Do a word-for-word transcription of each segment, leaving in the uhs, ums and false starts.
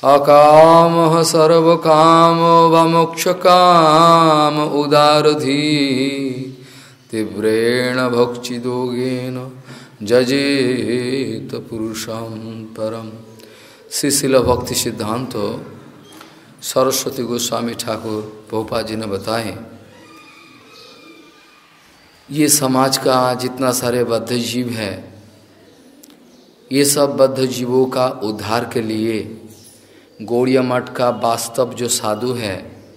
अकामः सर्वकामो वमोक्षकाम उदारधी तीव्रेण भक्तियोगेन जजेत पुरुषं परम। श्रीशिल भक्ति सिद्धांत सरस्वती गोस्वामी ठाकुर प्रभुपाद जी ने बताए, ये समाज का जितना सारे बद्ध जीव है, ये सब बद्ध जीवों का उद्धार के लिए गौड़िया मठ का वास्तव जो साधु है,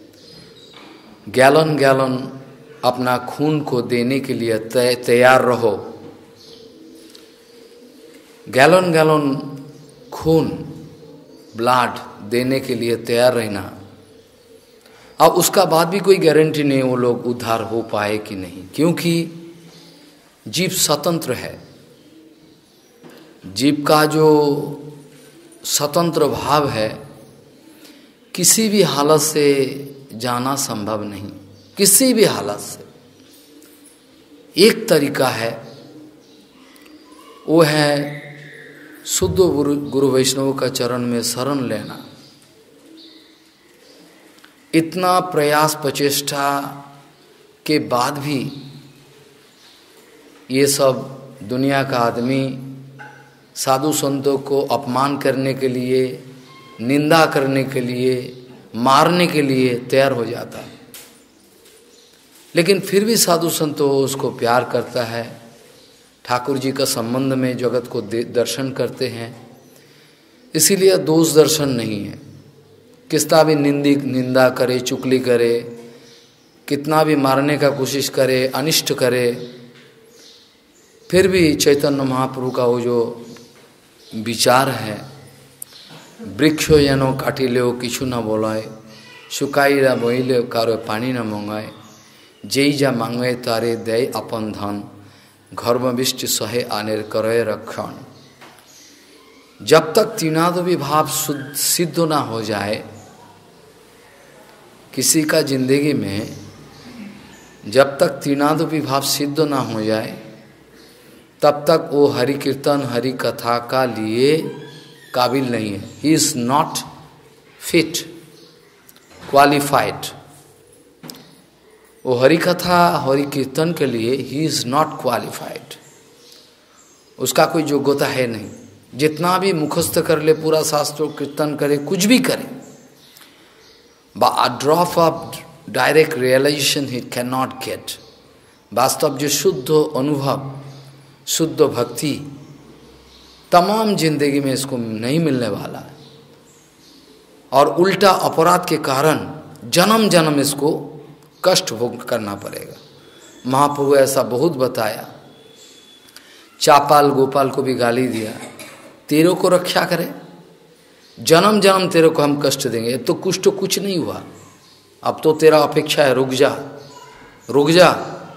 गैलन गैलन अपना खून को देने के लिए तैयार रहो। गैलन गैलन खून ब्लड देने के लिए तैयार रहना। अब उसका बाद भी कोई गारंटी नहीं वो लोग उद्धार हो पाए कि नहीं, क्योंकि जीव स्वतंत्र है। जीव का जो स्वतंत्र भाव है, किसी भी हालत से जाना संभव नहीं, किसी भी हालत से। एक तरीका है, वो है शुद्ध गुरु गुरु वैष्णव का चरण में शरण लेना। इतना प्रयास प्रचेष्टा के बाद भी ये सब दुनिया का आदमी साधु संतों को अपमान करने के लिए, निंदा करने के लिए, मारने के लिए तैयार हो जाता है। लेकिन फिर भी साधु संतों उसको प्यार करता है, ठाकुर जी का संबंध में जगत को दर्शन करते हैं। इसीलिए दोष दर्शन नहीं है। कितना भी निंदी निंदा करे, चुगली करे, कितना भी मारने का कोशिश करे, अनिष्ट करे, फिर भी चैतन्य महाप्रभु का वो जो विचार है, वृक्षो जनो काटिलेओ किछु न बोलाए, शुकाईरा बोइले कारो पानी न मंगाए, जेई जा मांगे तारे दे अपन धन, घर्मविष्ट सहे आनेर करे रक्षण। जब तक तीनादि भाव सिद्ध ना हो जाए किसी का जिंदगी में, जब तक तीनादि भाव सिद्ध ना हो जाए तब तक वो हरि कीर्तन हरि कथा का लिए काबिल नहीं है। He is not fit, qualified. वो हरि कथा हरि कीर्तन के लिए ही इज नॉट क्वालिफाइड। उसका कोई योग्यता है नहीं। जितना भी मुखस्थ कर ले, पूरा शास्त्र कीर्तन करे, कुछ भी करे, but drop of direct realization he can not get. वास्तव जो शुद्ध अनुभव, शुद्ध भक्ति तमाम जिंदगी में इसको नहीं मिलने वाला है। और उल्टा अपराध के कारण जन्म जन्म इसको कष्ट भोग करना पड़ेगा। महाप्रभु ऐसा बहुत बताया। चापाल गोपाल को भी गाली दिया, तेरे को रक्षा करे, जन्म जन्म तेरे को हम कष्ट देंगे। तो कुछ तो कुछ नहीं हुआ, अब तो तेरा अपेक्षा है, रुक जा रुक जा।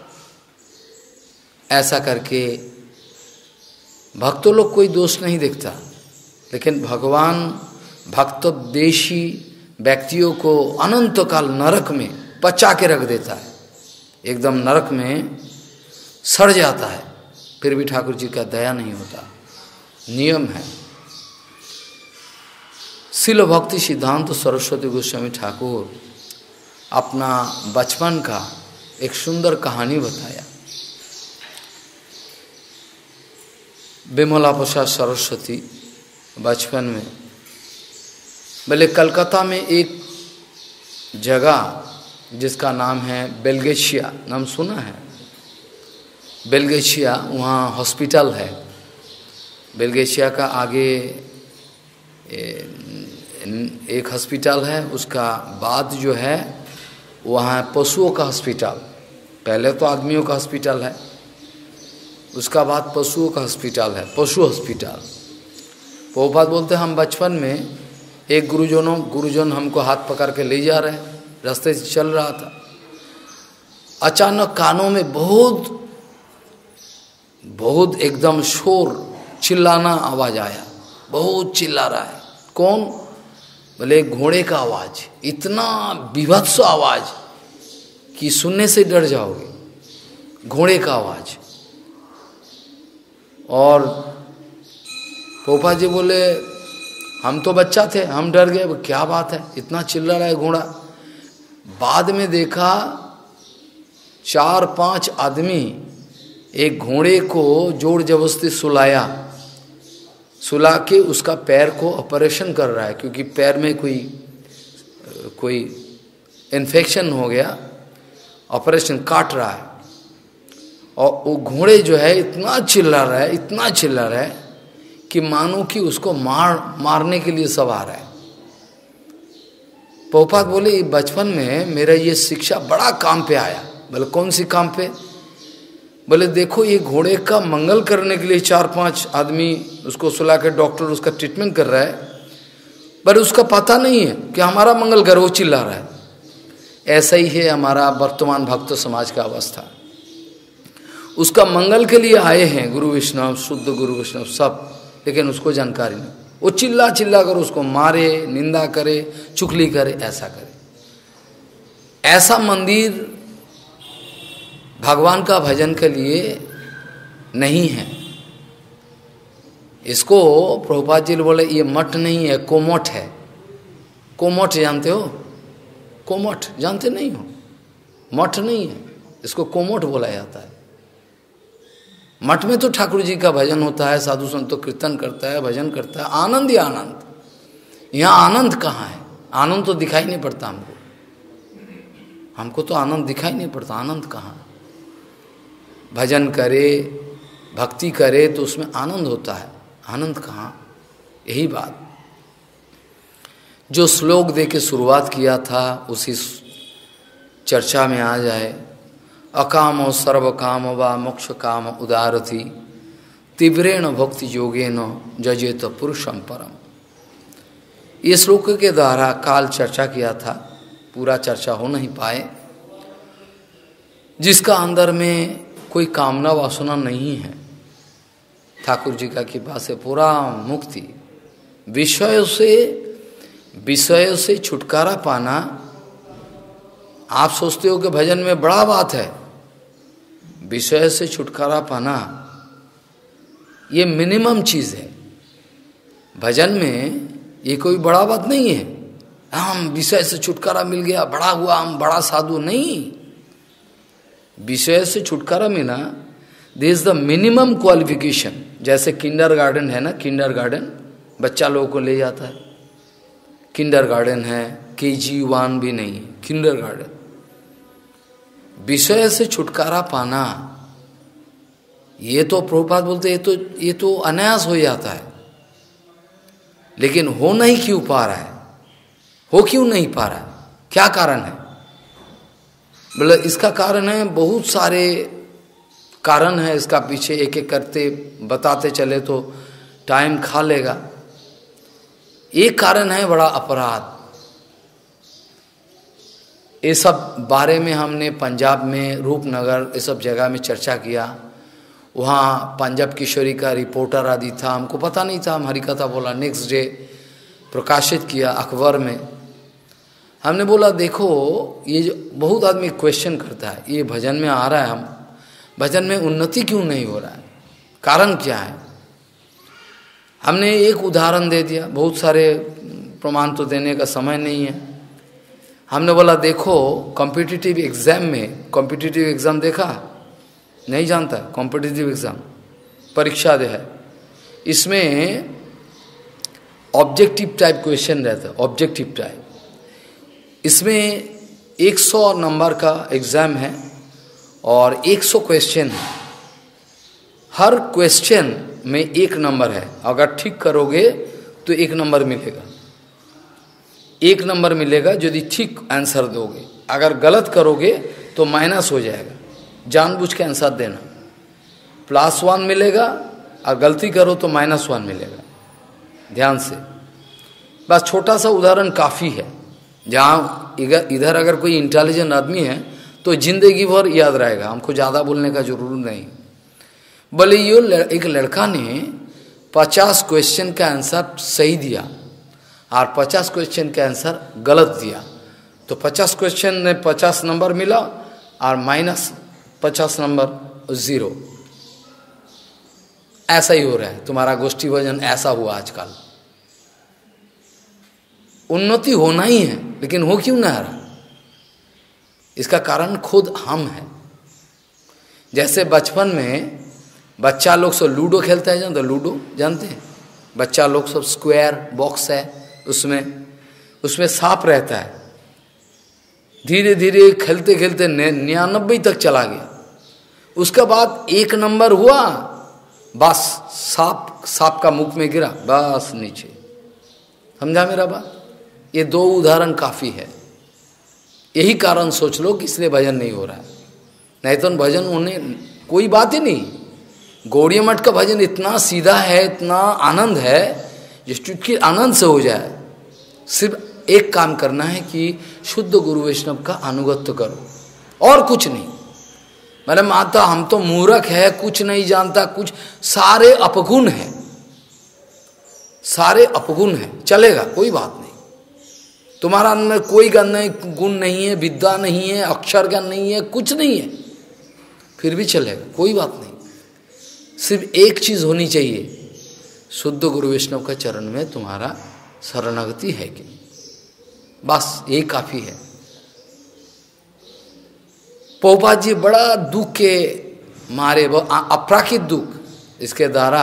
ऐसा करके भक्तों लोग कोई दोष नहीं देखता, लेकिन भगवान भक्तोद्देशी व्यक्तियों को अनंत काल नरक में पचा के रख देता है, एकदम नरक में सड़ जाता है, फिर भी ठाकुर जी का दया नहीं होता। नियम है। शिल भक्ति सिद्धांत सरस्वती गोस्वामी ठाकुर अपना बचपन का एक सुंदर कहानी बताया। विमला प्रसाद सरस्वती बचपन में, बोले कलकत्ता में एक जगह जिसका नाम है बेलगेशिया, नाम सुना है? बेलगेशिया, वहाँ हॉस्पिटल है। बेलगेशिया का आगे एक हॉस्पिटल है, उसका बाद जो है वहाँ पशुओं का हॉस्पिटल। पहले तो आदमियों का हॉस्पिटल है, उसका बाद पशुओं का हॉस्पिटल है, पशु हॉस्पिटल। प्रभुपाद बोलते हम बचपन में एक गुरुजनों गुरुजन हमको हाथ पकड़ के ले जा रहे हैं, रास्ते से चल रहा था, अचानक कानों में बहुत बहुत एकदम शोर, चिल्लाना आवाज आया, बहुत चिल्ला रहा है। कौन? बोले घोड़े का आवाज, इतना विभत्स आवाज कि सुनने से डर जाओगे, घोड़े का आवाज। और पोपा जी बोले हम तो बच्चा थे, हम डर गए, क्या बात है, इतना चिल्ला रहा है घोड़ा। बाद में देखा चार पांच आदमी एक घोड़े को जोर जबरदस्ती सुलाया, सुला के उसका पैर को ऑपरेशन कर रहा है, क्योंकि पैर में कोई कोई इन्फेक्शन हो गया, ऑपरेशन काट रहा है। और वो घोड़े जो है इतना चिल्ला रहा है, इतना चिल्ला रहा है कि मानो कि उसको मार मारने के लिए सब आ रहा है। प्रभुपाद बोले बचपन में मेरा ये शिक्षा बड़ा काम पे आया। बोले कौन सी काम पे? बोले देखो ये घोड़े का मंगल करने के लिए चार पांच आदमी उसको सुला के डॉक्टर उसका ट्रीटमेंट कर रहा है, पर उसका पता नहीं है कि हमारा मंगल कर, वो चिल्ला रहा है। ऐसा ही है हमारा वर्तमान भक्त समाज का अवस्था। उसका मंगल के लिए आए हैं गुरु वैष्णव, शुद्ध गुरु वैष्णव सब, लेकिन उसको जानकारी नहीं। वो चिल्ला चिल्ला कर उसको मारे, निंदा करे, चुगली करे, ऐसा करे। ऐसा मंदिर भगवान का भजन के लिए नहीं है। इसको प्रभुपाद जी बोले ये मठ नहीं है, कोमठ है। कोमठ जानते हो? कोमठ जानते नहीं हो? मठ नहीं है, इसको कोमठ बोला जाता है। मठ में तो ठाकुर जी का भजन होता है, साधु संत तो कीर्तन करता है, भजन करता है, आनंद ही आनंद। यहाँ आनंद कहाँ है? आनंद तो दिखाई नहीं पड़ता हमको, हमको तो आनंद दिखाई नहीं पड़ता। आनंद कहाँ? भजन करे, भक्ति करे तो उसमें आनंद होता है, आनंद कहाँ? यही बात जो श्लोक दे के शुरुआत किया था उसी चर्चा में आ जाए। अकामो सर्व काम व मोक्ष काम उदारथि तीव्रेण भक्ति योगेन जजेत पुरुषम परम। ये श्लोक के द्वारा काल चर्चा किया था, पूरा चर्चा हो नहीं पाए। जिसका अंदर में कोई कामना वासना नहीं है, ठाकुर जी का कृपा से पूरा मुक्ति, विषयों से विषयों से छुटकारा पाना। आप सोचते हो कि भजन में बड़ा बात है, विषय से छुटकारा पाना ये मिनिमम चीज है। भजन में ये कोई बड़ा बात नहीं है, हम विषय से छुटकारा मिल गया, बड़ा हुआ, हम बड़ा साधु नहीं। विषय से छुटकारा मिला, this is the minimum qualification. जैसे किंडर गार्डन है ना, किंडर गार्डन बच्चा लोगों को ले जाता है, किंडर गार्डन है, के जी वन भी नहीं, किंडर गार्डन। विषय से छुटकारा पाना ये तो प्रभुपाद बोलते ये तो ये तो अनायास हो जाता है, लेकिन हो नहीं क्यों पा रहा है? हो क्यों नहीं पा रहा है? क्या कारण है? बोले इसका कारण है, बहुत सारे कारण है इसका पीछे, एक एक करते बताते चले तो टाइम खा लेगा। एक कारण है बड़ा अपराध। ये सब बारे में हमने पंजाब में रूपनगर ये सब जगह में चर्चा किया। वहाँ पंजाब किशोरी का रिपोर्टर आदि था, हमको पता नहीं था, हम हरिकथा बोला, नेक्स्ट डे प्रकाशित किया अखबार में। हमने बोला देखो ये जो बहुत आदमी क्वेश्चन करता है, ये भजन में आ रहा है, हम भजन में उन्नति क्यों नहीं हो रहा है, कारण क्या है? हमने एक उदाहरण दे दिया, बहुत सारे प्रमाण तो देने का समय नहीं है। हमने बोला देखो कॉम्पिटिटिव एग्जाम में, कॉम्पिटिटिव एग्जाम देखा नहीं जानता, कॉम्पिटिटिव एग्जाम परीक्षा दे है, इसमें ऑब्जेक्टिव टाइप क्वेश्चन रहता है, ऑब्जेक्टिव टाइप। इसमें सौ नंबर का एग्जाम है और सौ क्वेश्चन है, हर क्वेश्चन में एक नंबर है। अगर ठीक करोगे तो एक नंबर मिलेगा, एक नंबर मिलेगा यदि ठीक आंसर दोगे। अगर गलत करोगे तो माइनस हो जाएगा, जानबूझ के आंसर देना, प्लस वन मिलेगा, और गलती करो तो माइनस वन मिलेगा। ध्यान से, बस छोटा सा उदाहरण काफ़ी है। जहाँ इधर इधर अगर कोई इंटेलिजेंट आदमी है तो जिंदगी भर याद रहेगा, हमको ज़्यादा बोलने का जरूरत नहीं। बोले ये एक लड़का ने पचास क्वेश्चन का आंसर सही दिया और पचास क्वेश्चन का आंसर गलत दिया, तो पचास क्वेश्चन में पचास नंबर मिला और माइनस पचास नंबर जीरो। ऐसा ही हो रहा है, तुम्हारा गोष्ठी भजन ऐसा हुआ आजकल। उन्नति होना ही है, लेकिन हो क्यों ना रहा? इसका कारण खुद हम हैं। जैसे बचपन में बच्चा लोग सब लूडो खेलता है, जानते लूडो जानते हैं? बच्चा लोग सब स्क्वायर बॉक्स है, उसमें उसमें सांप रहता है। धीरे धीरे खेलते खेलते निन्यानबे तक चला गया, उसके बाद एक नंबर हुआ, बस सांप सांप का मुख में गिरा, बस नीचे। समझा मेरा बात? ये दो उदाहरण काफी है। यही कारण सोच लो कि इसलिए भजन नहीं हो रहा है, नहीं तो भजन होने कोई बात ही नहीं। गौड़िया मठ का भजन इतना सीधा है, इतना आनंद है, जिस चुटकी आनंद से हो जाए। सिर्फ एक काम करना है कि शुद्ध गुरु वैष्णव का अनुगत्य करो, और कुछ नहीं। मैंने माता हम तो मूर्ख है, कुछ नहीं जानता, कुछ सारे अपगुण है, सारे अपगुण है, चलेगा, कोई बात नहीं। तुम्हारा अंदर कोई गण नहीं, गुण नहीं है, विद्या नहीं है, अक्षर ज्ञान नहीं है, कुछ नहीं है, फिर भी चलेगा, कोई बात नहीं। सिर्फ एक चीज होनी चाहिए, शुद्ध गुरु वैष्णव का चरण में तुम्हारा शरणागति है कि, बस यही काफी है। प्रभुपाद जी बड़ा दुख के मारे, वो अपराकित दुख, इसके द्वारा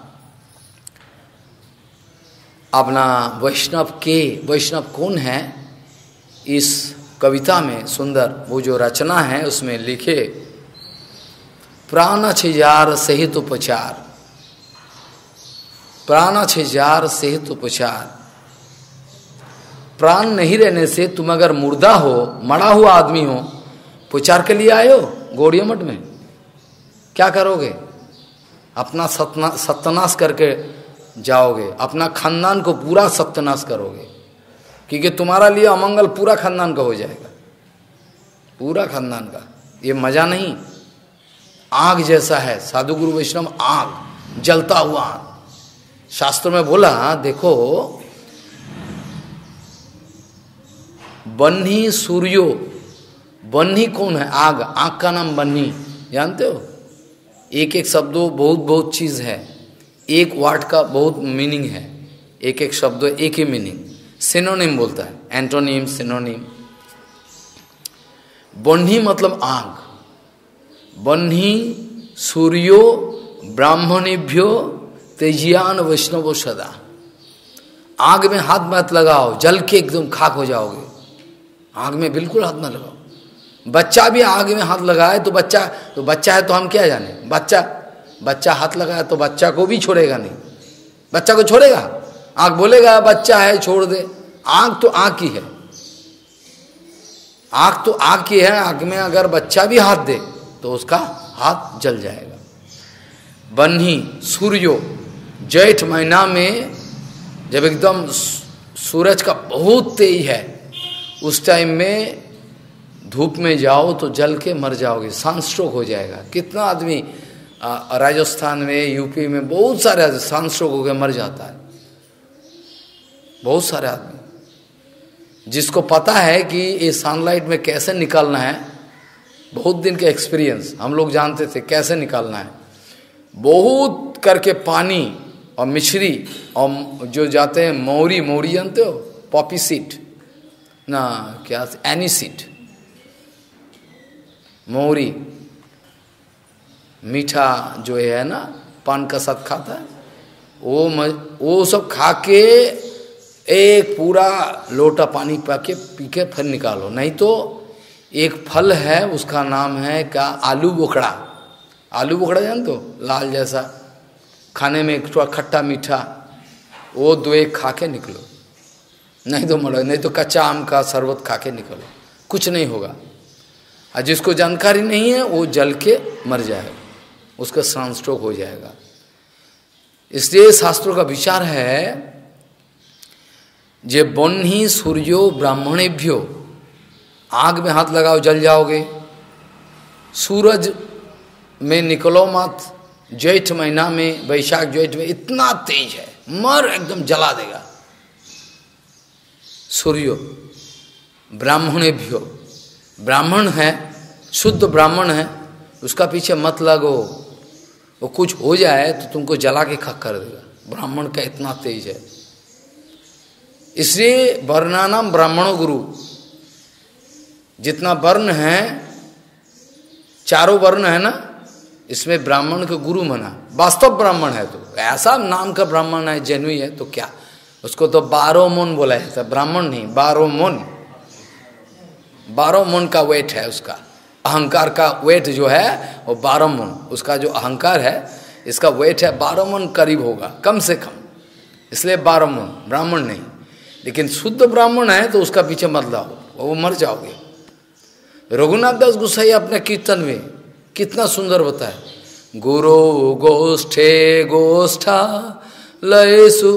अपना वैष्णव के वैष्णव कौन है, इस कविता में सुंदर वो जो रचना है उसमें लिखे, प्राण छिजार सहित उपचार, प्राण छिजार सहित उपचार। प्राण नहीं रहने से तुम अगर मुर्दा हो, मरा हुआ आदमी हो, उपचार के लिए आए हो गौड़िया मठ में, क्या करोगे? अपना सतना सत्यानाश करके जाओगे, अपना खानदान को पूरा सत्यानाश करोगे, क्योंकि तुम्हारा लिए अमंगल पूरा खानदान का हो जाएगा, पूरा खानदान का। ये मजा नहीं, आग जैसा है साधु गुरु वैष्णव, आग, जलता हुआ आग। शास्त्र में बोला, देखो बन्ही सूर्यो, बन्ही कौन है? आग, आग का नाम बन्ही, जानते हो? एक एक शब्दों बहुत बहुत चीज है, एक वर्ड का बहुत मीनिंग है, एक एक शब्द एक ही मीनिंग, सिनोनिम बोलता है, एंटोनिम सिनोनिम। बन्ही मतलब आग, बन्ही सूर्यो ब्राह्मणेभ्यो तेजियान वैष्णवो सदा। आग में हाथ मत लगाओ, जल के एकदम खाक हो जाओगे, आग में बिल्कुल हाथ मत लगाओ। बच्चा भी आग में हाथ लगाए तो बच्चा तो बच्चा है तो हम क्या जाने, बच्चा बच्चा हाथ लगाया तो बच्चा को भी छोड़ेगा नहीं, बच्चा को छोड़ेगा? आग बोलेगा बच्चा है छोड़ दे। आग तो आग की है, आग तो आग की है, आग में अगर बच्चा भी हाथ दे तो उसका हाथ जल जाएगा। बन्ही सूर्यो, जेठ महीना में जब एकदम सूरज का बहुत तेज है, उस टाइम में धूप में जाओ तो जल के मर जाओगे, सनस्ट्रोक हो जाएगा। कितना आदमी राजस्थान में, यूपी में बहुत सारे आदमी सनस्ट्रोक होकर मर जाता है, बहुत सारे आदमी। जिसको पता है कि ये सनलाइट में कैसे निकालना है, बहुत दिन के एक्सपीरियंस, हम लोग जानते थे कैसे निकालना है। बहुत करके पानी और मिश्री और जो जाते हैं मौरी, मौरी जानते हो? पॉपी सीड ना, क्या एनी सीड, मौरी मीठा जो है ना, पान का साथ खाता है, वो मज, वो सब खा के एक पूरा लोटा पानी पा के पी के फिर निकालो। नहीं तो एक फल है, उसका नाम है क्या, आलू बोखड़ा। आलू बोखड़ा जानते हो? लाल जैसा, खाने में थोड़ा खट्टा मीठा, वो दो एक खा के निकलो, नहीं तो मरो। नहीं तो कच्चा आम का शरबत खा के निकलो, कुछ नहीं होगा। और जिसको जानकारी नहीं है वो जल के मर जाएगा, उसका सनस्ट्रोक हो जाएगा। इसलिए शास्त्रों का विचार है, जे बन्ही सूर्यो ब्राह्मणेभ्यो, आग में हाथ लगाओ जल जाओगे। सूरज में निकलो मत, जेठ महीना में, वैशाख जेठ में इतना तेज है, मर एकदम जला देगा। सूर्यो ब्राह्मणेभ्यो, ब्राह्मण है, शुद्ध ब्राह्मण है, उसका पीछे मत लगो, वो कुछ हो जाए तो तुमको जला के खाक कर देगा। ब्राह्मण का इतना तेज है। इसलिए वर्णानाम ब्राह्मणो गुरु, जितना वर्ण है, चारों वर्ण है ना, इसमें ब्राह्मण का गुरु माना। वास्तव ब्राह्मण है तो ऐसा नाम का ब्राह्मण है, जेनुई है तो क्या, उसको तो बारह मोन बोला जाता है, ब्राह्मण नहीं, बारह मोन, बारह मोन का वेट है उसका, अहंकार का वेट जो है वो बारह मोन, उसका जो अहंकार है इसका वेट है बारह मोन करीब होगा, कम से कम, इसलिए बारह मोन, ब्राह्मण नहीं। लेकिन शुद्ध ब्राह्मण है तो उसका पीछे मत लाओ, वो मर जाओगे। रघुनाथ दास गोसाई अपने कीर्तन में कितना सुंदर बताए, गुरु गोष्ठे गोष्ठा लयसु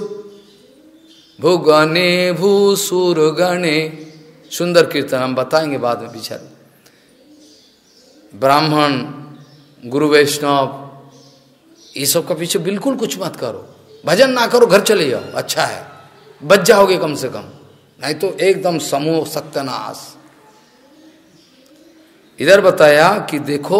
भुगने भूसुर गणे, सुंदर कीर्तन, हम बताएंगे बाद में बिचारे। ब्राह्मण, गुरु वैष्णव, ये सब का पीछे बिल्कुल कुछ मत करो, भजन ना करो, घर चले जाओ, अच्छा है, बच जाओगे कम से कम, नहीं तो एकदम समूह सत्यानाश। इधर बताया कि देखो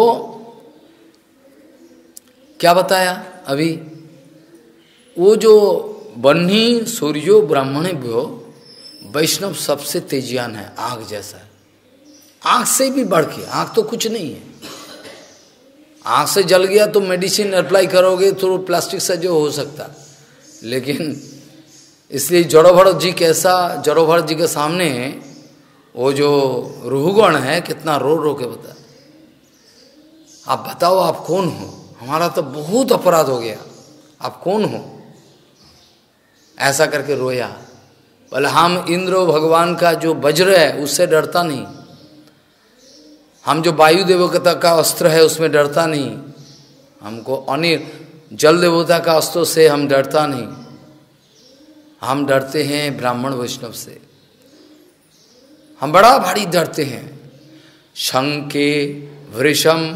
क्या बताया अभी, वो जो बन्ही सूर्यो ब्राह्मणेभ्यो वैष्णव सबसे तेजियान है, आग जैसा है, आग से भी बढ़ के, आग तो कुछ नहीं है, आग से जल गया तो मेडिसिन अप्लाई करोगे तो प्लास्टिक से जो हो सकता, लेकिन इसलिए जड़ो भरत जी कैसा, जड़ो भरत जी के सामने वो जो रूहगण है कितना रो रो के बता, आप बताओ आप कौन हो, हमारा तो बहुत अपराध हो गया, आप कौन हो, ऐसा करके रोया। बोले हम इंद्र भगवान का जो वज्र है उससे डरता नहीं, हम जो वायु देवता का अस्त्र है उसमें डरता नहीं, हमको अनिल जल देवता का अस्त्रों से हम डरता नहीं, हम डरते हैं ब्राह्मण वैष्णव से, हम बड़ा भारी डरते हैं। शंके वृषम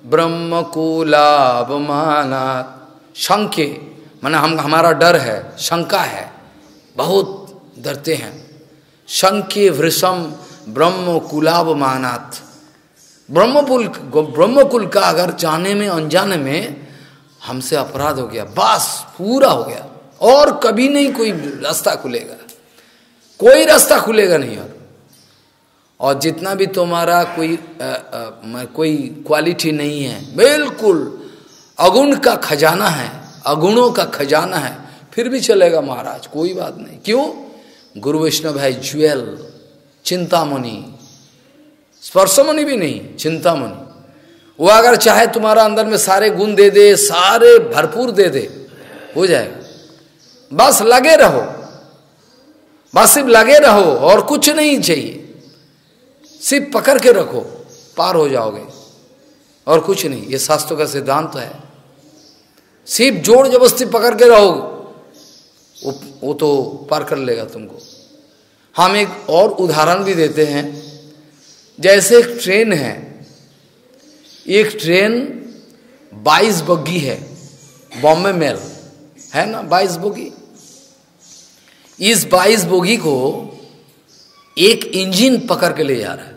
ब्रह्मकुलावमानात्, शंके माने हम, हमारा डर है, शंका है, बहुत डरते हैं। शंके वृषम ब्रह्मकुलावमानात्, ब्रह्मकुल, ब्रह्मकुल का अगर जाने में अनजाने में हमसे अपराध हो गया, बस पूरा हो गया, और कभी नहीं कोई रास्ता खुलेगा, कोई रास्ता खुलेगा नहीं। और और जितना भी तुम्हारा कोई आ, आ, कोई क्वालिटी नहीं है, बिल्कुल अगुण का खजाना है, अगुणों का खजाना है, फिर भी चलेगा महाराज, कोई बात नहीं। क्यों? गुरु वैष्णव है ज्वेल, चिंतामणि, स्पर्शमणि भी नहीं, चिंतामणि। वो अगर चाहे तुम्हारा अंदर में सारे गुण दे दे, सारे भरपूर दे दे, हो जाएगा, बस लगे रहो, बस सिर्फ लगे रहो और कुछ नहीं चाहिए, सिर्फ पकड़ के रखो, पार हो जाओगे, और कुछ नहीं। ये शास्त्रों का सिद्धांत है, सिर्फ जोर जबरदस्ती पकड़ के रहो, वो, वो तो पार कर लेगा तुमको। हम एक और उदाहरण भी देते हैं, जैसे एक ट्रेन है, एक ट्रेन बाईस बोगी है, बॉम्बे मेल है ना, बाईस बोगी। इस बाईस बोगी को एक इंजन पकड़ के ले जा रहा है,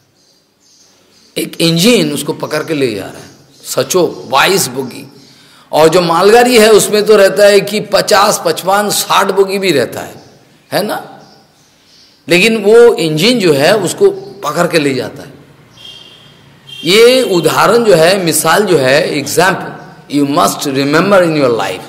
एक इंजन उसको पकड़ के ले जा रहा है, सचो बाईस बोगी। और जो मालगाड़ी है उसमें तो रहता है कि पचास पचपन साठ बोगी भी रहता है, है ना, लेकिन वो इंजन जो है उसको पकड़ के ले जाता है। ये उदाहरण जो है, मिसाल जो है, example you must remember in your life.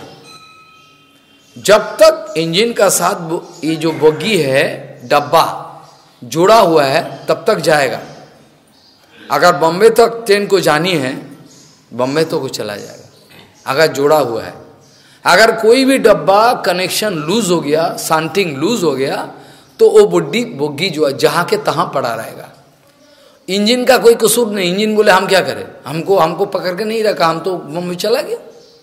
जब तक इंजन का साथ ये जो बोगी है, डब्बा जुड़ा हुआ है, तब तक जाएगा। अगर बॉम्बे तक ट्रेन को जानी है, बॉम्बे तो को चला जाएगा, अगर जुड़ा हुआ है। अगर कोई भी डब्बा कनेक्शन लूज हो गया, सांटिंग लूज हो गया, तो वो बुड्ढी बोगी जो है जहां के तहां पड़ा रहेगा। इंजन का कोई कसूर नहीं, इंजन बोले हम क्या करें, हमको हमको पकड़ के नहीं रखा, हम तो बम्बे चला गया,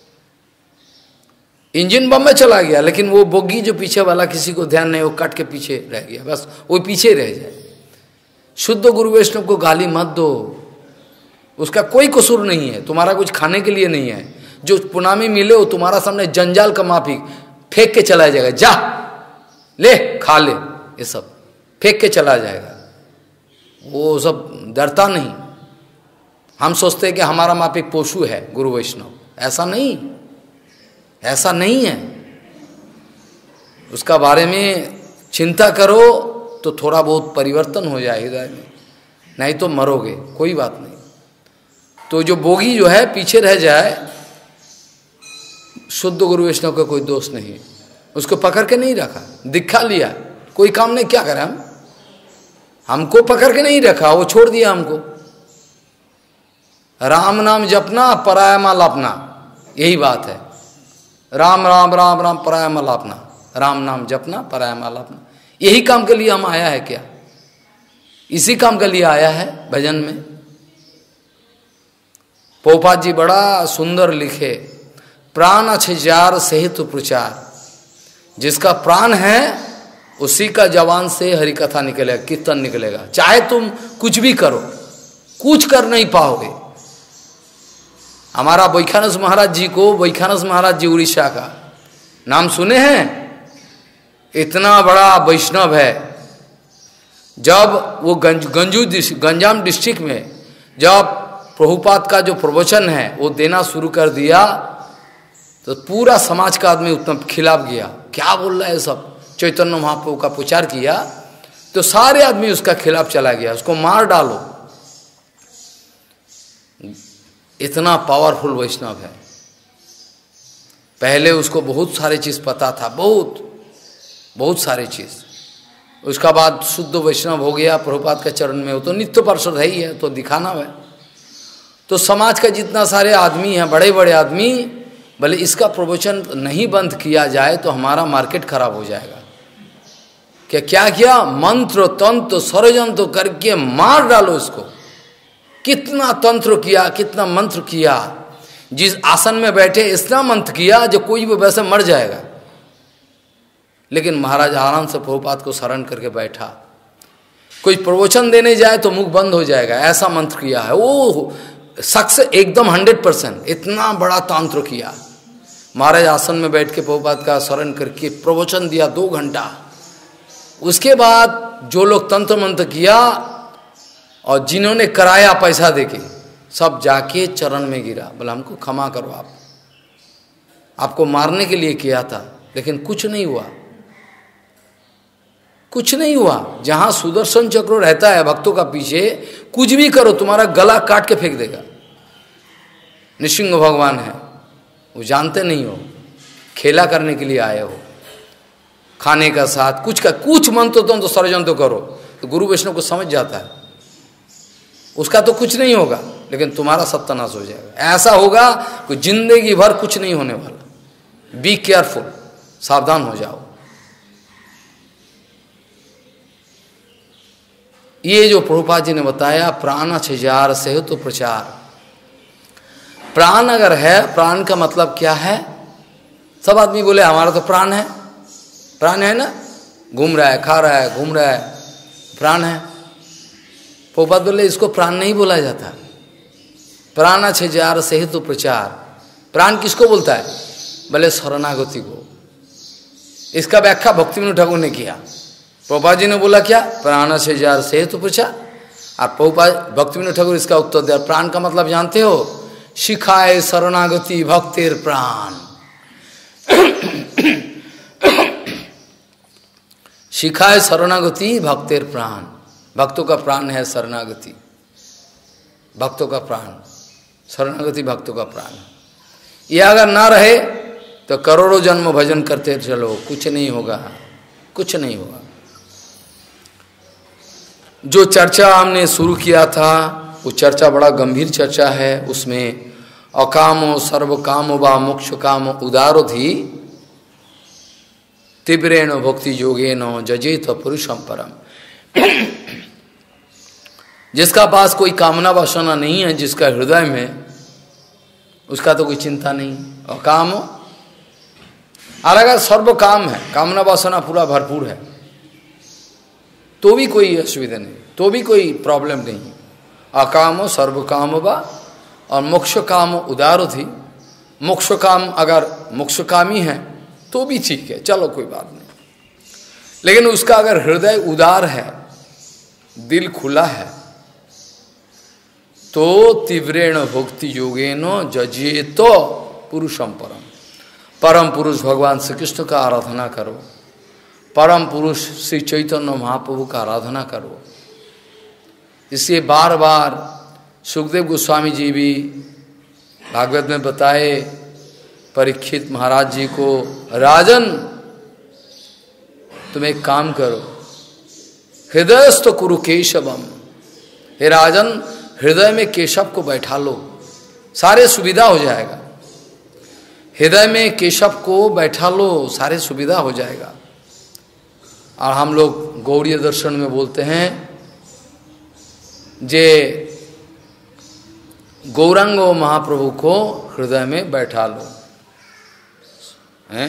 इंजन बम्बे चला गया, लेकिन वो बोगी जो पीछे वाला किसी को ध्यान नहीं, वो कट के पीछे रह गया, बस वो पीछे रह जाए। शुद्ध गुरु वैष्णव को गाली मत दो, उसका कोई कसूर नहीं है, तुम्हारा कुछ खाने के लिए नहीं है। जो पुनामी मिले वो तुम्हारा सामने जंजाल का माफी फेंक के चला जाएगा, जा ले खा ले, ये सब फेंक के चला जाएगा, वो सब डरता नहीं। हम सोचते हैं कि हमारा माफिक पशु है गुरु वैष्णव, ऐसा नहीं, ऐसा नहीं है। उसका बारे में चिंता करो तो थोड़ा बहुत परिवर्तन हो जाए हृदय में, नहीं तो मरोगे, कोई बात नहीं। तो जो बोगी जो है पीछे रह जाए, शुद्ध गुरु वैष्णव का कोई दोष नहीं, उसको पकड़ के नहीं रखा, दिखा लिया, कोई काम नहीं, क्या करें हम, हमको पकड़ के नहीं रखा, वो छोड़ दिया हमको। राम नाम जपना, पराया माल अपना, यही बात है। राम राम राम राम पराया माल अपना, राम नाम जपना, पराया माल अपना, यही काम के लिए हम आया है क्या? इसी काम के लिए आया है भजन में। पोपात जी बड़ा सुंदर लिखे, प्राण अच्छे जार सहित प्रचार, जिसका प्राण है उसी का जवान से हरि कथा निकलेगा, कीर्तन निकलेगा, चाहे तुम कुछ भी करो, कुछ कर नहीं पाओगे। हमारा वैखानस महाराज जी को, वैखानस महाराज जी उड़ीसा का नाम सुने हैं, इतना बड़ा वैष्णव है। जब वो गंज गंजू गंजाम डिस्ट्रिक्ट में जब प्रभुपाद का जो प्रवचन है वो देना शुरू कर दिया, तो पूरा समाज का आदमी उतना खिलाफ गया, क्या बोल रहा है सब, चैतन्य महाप्रभु का प्रचार किया तो सारे आदमी उसका खिलाफ चला गया, उसको मार डालो। इतना पावरफुल वैष्णव है। पहले उसको बहुत सारे चीज पता था, बहुत बहुत सारे चीज, उसका बाद शुद्ध वैष्णव हो गया प्रभुपाद के चरण में, वो तो नित्य पार्षद है ही है, तो दिखाना है। तो समाज का जितना सारे आदमी हैं, बड़े बड़े आदमी, भले इसका प्रवचन नहीं बंद किया जाए तो हमारा मार्केट खराब हो जाएगा। क्या क्या किया, मंत्र तंत्र षड्यंत्र करके मार डालो इसको। कितना तंत्र किया, कितना मंत्र किया, जिस आसन में बैठे इतना मंत्र किया जो कोई भी वैसे मर जाएगा। लेकिन महाराज आराम से प्रभुपाद को शरण करके बैठा, कोई प्रवचन देने जाए तो मुख बंद हो जाएगा, ऐसा मंत्र किया है वो शख्स एकदम हंड्रेड परसेंट, इतना बड़ा तंत्र किया। महाराज आसन में बैठ के प्रभुपाद का शरण करके प्रवचन दिया दो घंटा। उसके बाद जो लोग तंत्र मंत्र किया और जिन्होंने कराया पैसा देके, सब जाके चरण में गिरा, बोला हमको क्षमा करो, आप आपको मारने के लिए किया था, लेकिन कुछ नहीं हुआ, कुछ नहीं हुआ। जहां सुदर्शन चक्र रहता है भक्तों का पीछे, कुछ भी करो तुम्हारा गला काट के फेंक देगा। नृसिंह भगवान है, वो जानते नहीं हो, खेला करने के लिए आए हो, खाने का साथ कुछ का कुछ मन तो तुम तो सर्जन तो करो, तो गुरु वैष्णव को समझ जाता है, उसका तो कुछ नहीं होगा, लेकिन तुम्हारा सत्यानाश हो जाएगा। ऐसा होगा कि जिंदगी भर कुछ नहीं होने वाला। बी केयरफुल, सावधान हो जाओ। ये जो प्रभुपाद जी ने बताया, प्राण छिजार से हो तो प्रचार। प्राण अगर है, प्राण का मतलब क्या है? सब आदमी बोले हमारा तो प्राण है, प्राण है ना, घूम रहा है, खा रहा है, घूम रहा है, प्राण है। प्रभुपाद बोले इसको प्राण नहीं बोला जाता। प्राण छिजार से तो प्रचार। प्राण किसको बोलता है? बोले शरणागति को। इसका व्याख्या भक्तिविनोद ठाकुर ने किया। प्रभुपाद जी ने बोला क्या? प्राण छिजार से तो प्रचार। और प्रभुपाद भक्तिविनोद ठाकुर इसका उत्तर दिया, प्राण का मतलब जानते हो? शिखाए शरणागति भक्तिर प्राण। शिखाए शरणागति भक्तिर प्राण। भक्तों का प्राण है शरणागति, भक्तों का प्राण, शरणागति भक्तों का प्राण। ये अगर ना रहे तो करोड़ों जन्म भजन करते चलो, कुछ नहीं होगा, कुछ नहीं होगा। जो चर्चा हमने शुरू किया था वो चर्चा बड़ा गंभीर चर्चा है। उसमें अकामो सर्व कामो व मोक्ष कामो उदारो थी तीव्रेण भक्ति योगेन जजेत पुरुषम परम। जिसका पास कोई कामना वासना नहीं है, जिसका हृदय में, उसका तो कोई चिंता नहीं। और काम और अगर सर्व काम है, कामना वासना पूरा भरपूर है, तो भी कोई असुविधा नहीं, तो भी कोई प्रॉब्लम नहीं। अकामो सर्व काम वा और मोक्ष काम उदारो थी। मोक्ष काम अगर मोक्षकामी है तो भी ठीक है, चलो कोई बात नहीं। लेकिन उसका अगर हृदय उदार है, दिल खुला है, तो तीव्रेण भक्ति योगेनो जजेतो पुरुषम परम। परम पुरुष भगवान श्री कृष्ण का आराधना करो, परम पुरुष श्री चैतन्य महाप्रभु का आराधना करो। इसलिए बार बार सुखदेव गोस्वामी जी भी भागवत में बताए परीक्षित महाराज जी को, राजन तुम एक काम करो, हृदयस्थ कुरु केशवम, हे राजन हृदय में केशव को बैठा लो, सारे सुविधा हो जाएगा। हृदय में केशव को बैठा लो, सारे सुविधा हो जाएगा। और हम लोग गौड़ीय दर्शन में बोलते हैं जे गौरांग महाप्रभु को हृदय में बैठा लो, हैं?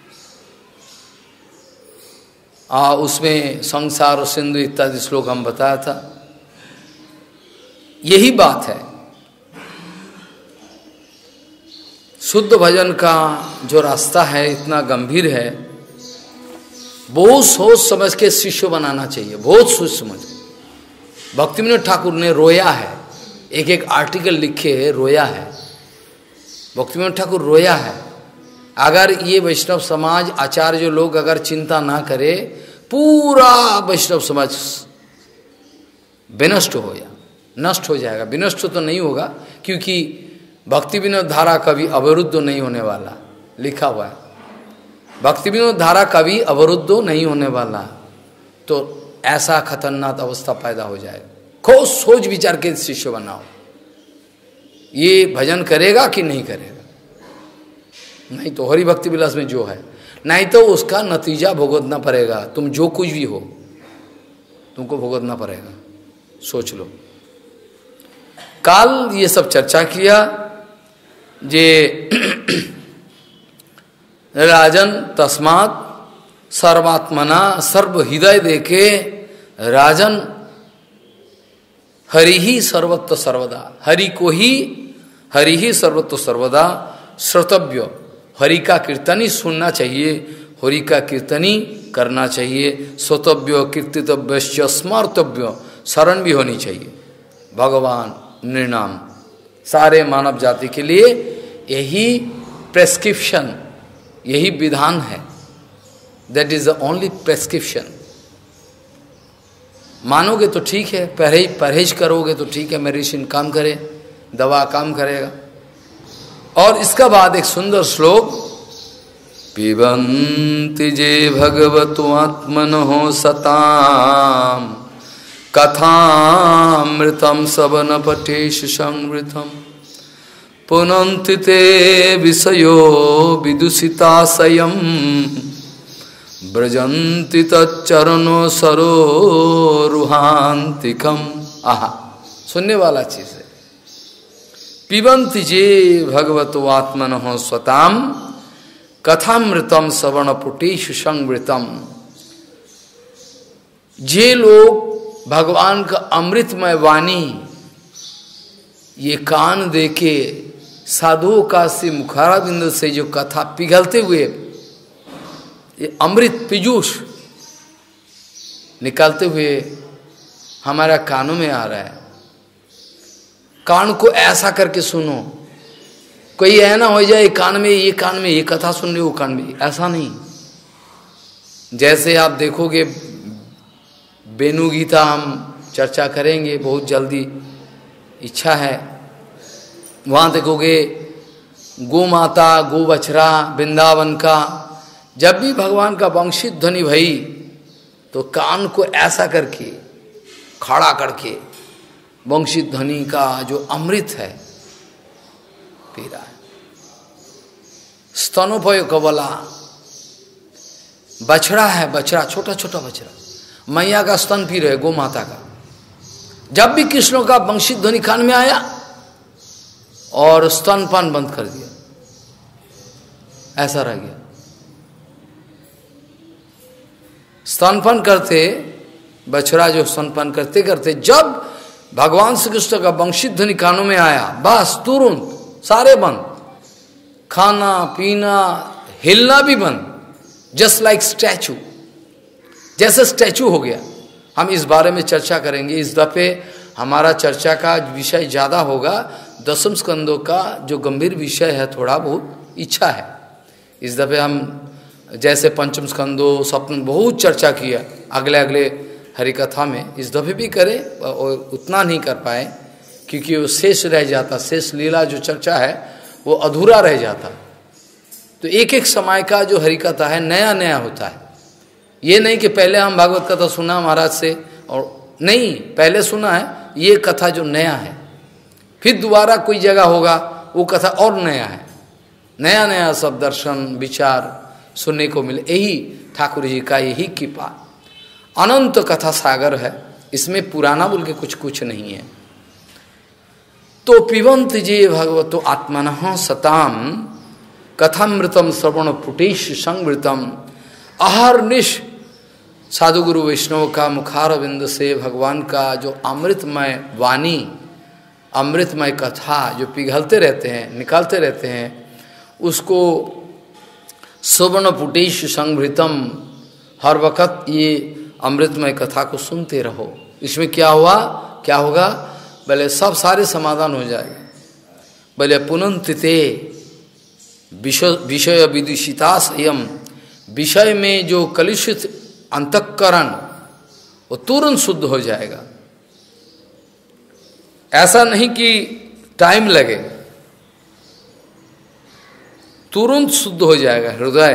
आ उसमें संसार सिंधु इत्यादि श्लोक हम बताया था। यही बात है, शुद्ध भजन का जो रास्ता है इतना गंभीर है, बहुत सोच समझ के शिष्य बनाना चाहिए, बहुत सोच समझ। भक्तिविनोद ठाकुर ने रोया है, एक एक आर्टिकल लिखे रोया है, भक्तिविनोद ठाकुर रोया है। अगर ये वैष्णव समाज आचार्य लोग अगर चिंता ना करे, पूरा वैष्णव समाज विनष्ट हो या नष्ट हो जाएगा। विनष्ट तो नहीं होगा, क्योंकि भक्ति विनोद धारा कभी अवरुद्ध नहीं होने वाला, लिखा हुआ है, भक्ति विनोद धारा कभी अवरुद्ध नहीं होने वाला। तो ऐसा खतरनाक अवस्था पैदा हो जाएगा। खूब सोच विचार के शिष्य बनाओ, ये भजन करेगा कि नहीं करेगा, नहीं तो हरि भक्ति विलास में जो है, नहीं तो उसका नतीजा भुगतना पड़ेगा। तुम जो कुछ भी हो तुमको भुगतना पड़ेगा, सोच लो। काल ये सब चर्चा किया जे राजन तस्मात् सर्वात्मना सर्व हृदय देखे, राजन हरि ही सर्वत्र सर्वदा, हरि को ही, हरि ही सर्वत्र सर्वदा श्रोतव्य, हरि का कीर्तन ही सुनना चाहिए, हरि का कीर्तन ही करना चाहिए। श्रोतव्य कीर्तितव्य स्मर्तव्य, शरण भी होनी चाहिए भगवान निर्नाम। सारे मानव जाति के लिए यही प्रेस्क्रिप्शन, यही विधान है, that is the only prescription. मानोगे तो ठीक है, परहेज परहेज करोगे तो ठीक है, मेडिसिन काम करे, दवा काम करेगा। और इसका बाद एक सुंदर श्लोक, पिबन्ति जे भगवतो आत्मनो सताम कथामृतम सवन पठेषु संवृतम पुनन्ति ते विषयो विदुषिताशयम् ब्रजन्ति तच्चरणो सरोरुहान्तिकम्। आहा, सुनने वाला चीज है। पिबन्ति जे भगवतो आत्मनः स्वताम कथामृतम सवर्णपुटेषु संवृतम। जे लोग भगवान का अमृतमय वाणी ये कान देके साधुओं का से मुखारा बिंदु से जो कथा पिघलते हुए ये अमृत पीयूष निकालते हुए हमारा कानों में आ रहा है, कान को ऐसा करके सुनो। कोई ऐ ना हो जाए कान में, ये कान में ये कथा सुन रहे हो, कान में, ऐसा नहीं। जैसे आप देखोगे वेणु गीता हम चर्चा करेंगे बहुत जल्दी, इच्छा है। वहाँ देखोगे गो माता गो बछड़ा वृंदावन का, जब भी भगवान का वंशित ध्वनि भई तो कान को ऐसा करके खड़ा करके वंशित ध्वनि का जो अमृत है पी रहा है। स्तनोपय कबला बछड़ा है, बछड़ा छोटा छोटा बछड़ा मैया का स्तन पी रहे, गो माता का। जब भी कृष्णों का वंशित ध्वनि कान में आया और स्तनपान बंद कर दिया, ऐसा रह गया। स्तनपान करते बछड़ा जो स्तनपान करते करते जब भगवान श्री कृष्ण का वंशित ध्वनि कानों में आया, बस तुरंत सारे बंद, खाना पीना हिलना भी बंद, जस्ट लाइक स्टैचू, जैसे स्टैचू हो गया। हम इस बारे में चर्चा करेंगे। इस दफे हमारा चर्चा का विषय ज्यादा होगा, दसम स्कंदों का जो गंभीर विषय है, थोड़ा बहुत इच्छा है। इस दफे हम जैसे पंचम स्कंदो स्वप्न बहुत चर्चा किया, अगले अगले हरिकथा में इस दफे भी करे और उतना नहीं कर पाए क्योंकि वो शेष रह जाता, शेष लीला जो चर्चा है वो अधूरा रह जाता। तो एक एक समय का जो हरिकथा है नया नया होता है। ये नहीं कि पहले हम भागवत कथा सुना महाराज से और नहीं, पहले सुना है ये कथा जो नया है, फिर दोबारा कोई जगह होगा वो कथा और नया है, नया नया सब दर्शन विचार सुनने को मिले। यही ठाकुर जी का यही कृपा, अनंत कथा सागर है, इसमें पुराना बोल के कुछ कुछ नहीं है। तो पिबंत जी भगवतो आत्मनः सताम कथामृतम श्रवण पुटेश संवृतम। अहर्निश साधु गुरु वैष्णव का मुखारविंद से भगवान का जो अमृतमय वाणी, अमृतमय कथा जो पिघलते रहते हैं, निकालते रहते हैं, उसको श्रवण पुटेश संवृतम, हर वक्त ये अमृतमय कथा को सुनते रहो। इसमें क्या हुआ, क्या होगा, बोले सब सारे समाधान हो जाएगा। बोले पुनंतिते विषय विदुषिता संयम, विषय में जो कलुषित अंतःकरण वो तुरंत शुद्ध हो जाएगा। ऐसा नहीं कि टाइम लगे, तुरंत शुद्ध हो जाएगा हृदय।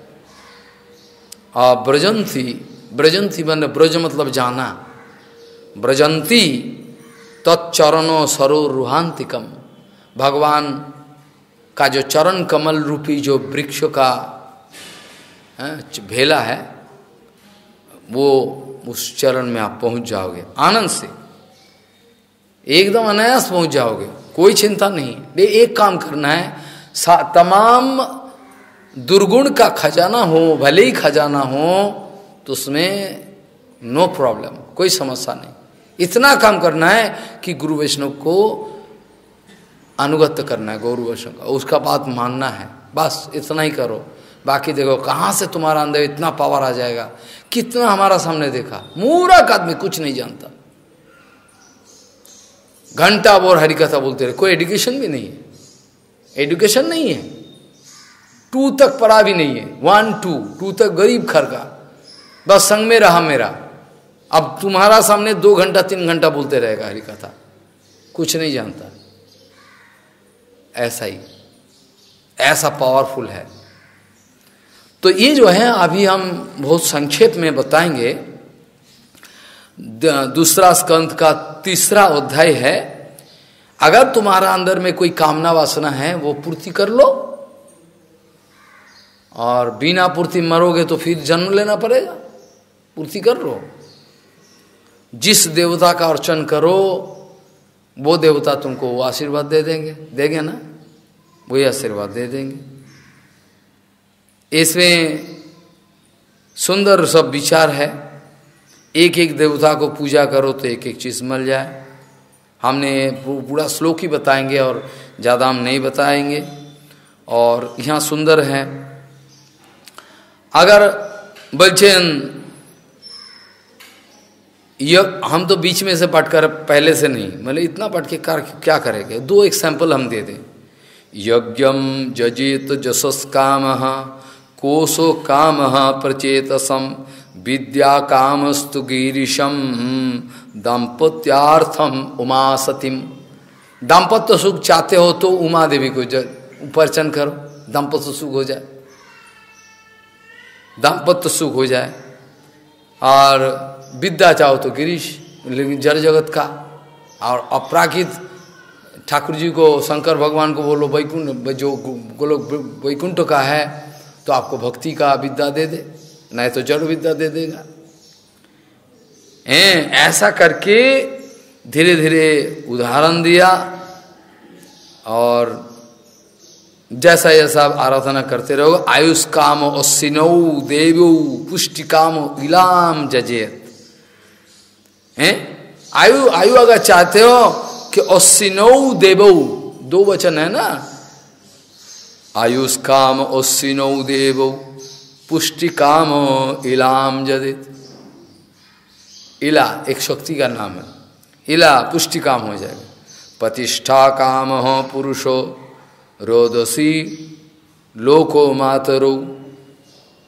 और ब्रजंती, ब्रजंती मान ब्रज मतलब जाना, ब्रजंती तत्चरणों सरो रुहांतिकम, भगवान का जो चरण कमल रूपी जो वृक्ष का है, भेला है, वो उस चरण में आप पहुंच जाओगे आनंद से, एकदम अनायास पहुंच जाओगे, कोई चिंता नहीं। ये एक काम करना है, तमाम दुर्गुण का खजाना हो, भले ही खजाना हो, तो उसमें नो प्रॉब्लम, कोई समस्या नहीं। इतना काम करना है कि गुरु वैष्णव को अनुगत्य करना है, गुरु वैष्णव का, उसका बात मानना है, बस इतना ही करो। बाकी देखो कहाँ से तुम्हारा अंदर इतना पावर आ जाएगा। कितना हमारा सामने देखा, मूर्ख आदमी कुछ नहीं जानता, घंटा भर हरिकथा बोलते रहे, कोई एजुकेशन भी नहीं है, एजुकेशन नहीं है, टू तक पढ़ा भी नहीं है, वन टू टू तक गरीब घर का, बस संग में रहा मेरा। अब तुम्हारा सामने दो घंटा तीन घंटा बोलते रहेगा हरिकथा, कुछ नहीं जानता। ऐसा ही, ऐसा पावरफुल है। तो ये जो है अभी हम बहुत संक्षेप में बताएंगे। दूसरा स्कंद का तीसरा अध्याय है। अगर तुम्हारा अंदर में कोई कामना वासना है वो पूर्ति कर लो, और बिना पूर्ति मरोगे तो फिर जन्म लेना पड़ेगा। पूर्ति कर लो, जिस देवता का अर्चन करो वो देवता तुमको वो आशीर्वाद दे देंगे, देंगे ना, वही आशीर्वाद दे देंगे। इसमें सुंदर सब विचार है। एक एक देवता को पूजा करो तो एक एक चीज मिल जाए। हमने पूरा श्लोक ही बताएंगे और ज़्यादा हम नहीं बताएंगे। और यहाँ सुंदर है, अगर बलचैन यह हम तो बीच में से पढ़ कर पहले से नहीं, मतलब इतना पढ़ के कर क्या करेंगे। दो एग्जाम्पल हम दे दें। यज्ञम जजेत जसस कामः कोशो कामः प्रचेतसम विद्या कामस्तु गिरीशम दाम्पत्यार्थम उमा सतीम। दाम्पत्य सुख चाहते हो तो उमा देवी को उपार्चन करो, दाम्पत्य सुख हो जाए, दाम्पत्य सुख हो जाए। और विद्या चाहो तो गिरीश, लेकिन जड़ जगत का। और अपराकित ठाकुर जी को, शंकर भगवान को बोलो वैकुंठ, जो गोलोक वैकुंठ का है तो आपको भक्ति का विद्या दे दे, नहीं तो जड़ विद्या दे देगा। ए, ऐसा करके धीरे धीरे उदाहरण दिया। और जैसा जैसा आराधना करते रहो। आयुष काम अश्विनौ देवौ पुष्टि काम इलाम जजेत। हैं, आयु आयु अगर चाहते हो कि अश्विनौ देवौ, दो वचन है ना, आयुष काम अश्विनौ देवौ पुष्टि काम इलाम जजेत। इला एक शक्ति का नाम है, इला पुष्टि काम हो जाएगा। प्रतिष्ठा काम हो पुरुषो रोदसी लोको मातरो।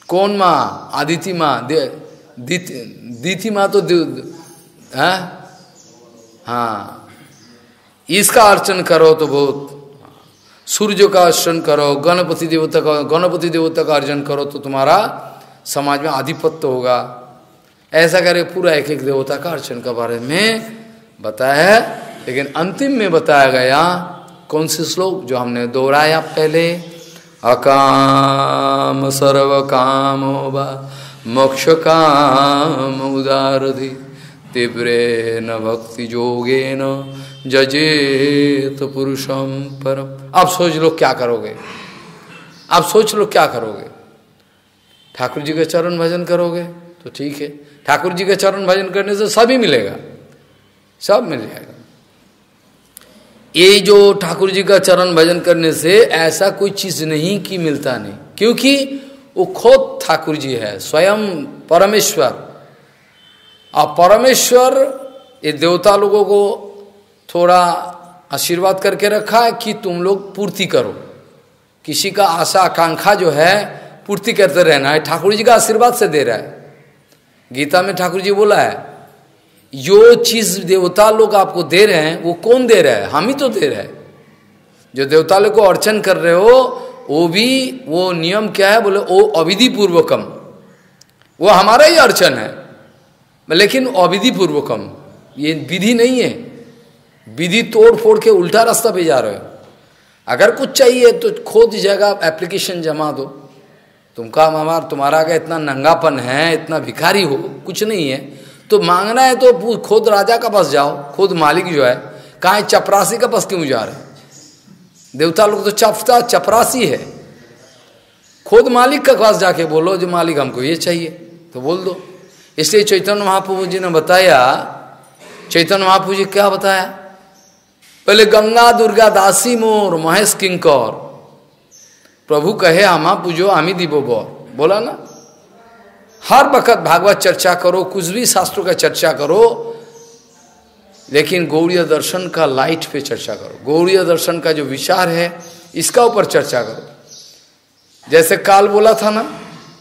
कौन माँ? आदिति माँ, दीति माँ तो है हाँ, इसका अर्चन करो तो बहुत, सूर्य का अर्चन करो, गणपति देवता का गणपति देवता का अर्चन करो तो तुम्हारा समाज में आधिपत्य होगा। ऐसा करे पूरा एक एक देवता का अर्चन के बारे में बताया है। लेकिन अंतिम में बताया गया कौन से श्लोक जो हमने दोहराया पहले, अकाम सर्व कामो वा मोक्ष काम उदारधि तीव्रे न भक्ति जोगे न जजेत पुरुषम परम। अब सोच लो क्या करोगे, अब सोच लो क्या करोगे। ठाकुर जी के चरण भजन करोगे तो ठीक है, ठाकुर जी के चरण भजन करने से सभी मिलेगा, सब मिल जाएगा। ये जो ठाकुर जी का चरण भजन करने से ऐसा कोई चीज नहीं कि मिलता नहीं, क्योंकि वो खुद ठाकुर जी है, स्वयं परमेश्वर। और परमेश्वर ये देवता लोगों को थोड़ा आशीर्वाद करके रखा है कि तुम लोग पूर्ति करो, किसी का आशा आकांक्षा जो है पूर्ति करते रहना है, ठाकुर जी का आशीर्वाद से दे रहा है। गीता में ठाकुर जी बोला है, जो चीज देवता लोग आपको दे रहे हैं वो कौन दे रहा है? हम ही तो दे रहे हैं। जो देवता लोग को अर्चन कर रहे हो वो भी, वो नियम क्या है बोले, वो अविधि पूर्वकम, वो हमारा ही अर्चन है, लेकिन अविधि पूर्वकम, ये विधि नहीं है। विधि तोड़ फोड़ के उल्टा रास्ता पे जा रहे हो। अगर कुछ चाहिए तो खुद जगह एप्लीकेशन जमा दो। तुमका हमारा तुम्हारा का इतना नंगापन है, इतना भिखारी हो, कुछ नहीं है तो मांगना है तो खुद राजा का पास जाओ, खुद मालिक जो है। कहाँ चपरासी का पास क्यों जा रहे? देवता लोग तो चपटा चपरासी है, खुद मालिक का पास जाके बोलो जो मालिक हमको ये चाहिए तो बोल दो। इसलिए चैतन्य महाप्रभु जी ने बताया, चैतन्य महाप्रभु जी क्या बताया, पहले गंगा दुर्गा दासी मोर महेश किंकर, प्रभु कहे आमा पूजो आमी दिबो बर, बोला ना। हर वक्त भागवत चर्चा करो, कुछ भी शास्त्रों का चर्चा करो, लेकिन गौड़ीय दर्शन का लाइट पे चर्चा करो। गौड़ीय दर्शन का जो विचार है इसका ऊपर चर्चा करो। जैसे काल बोला था ना,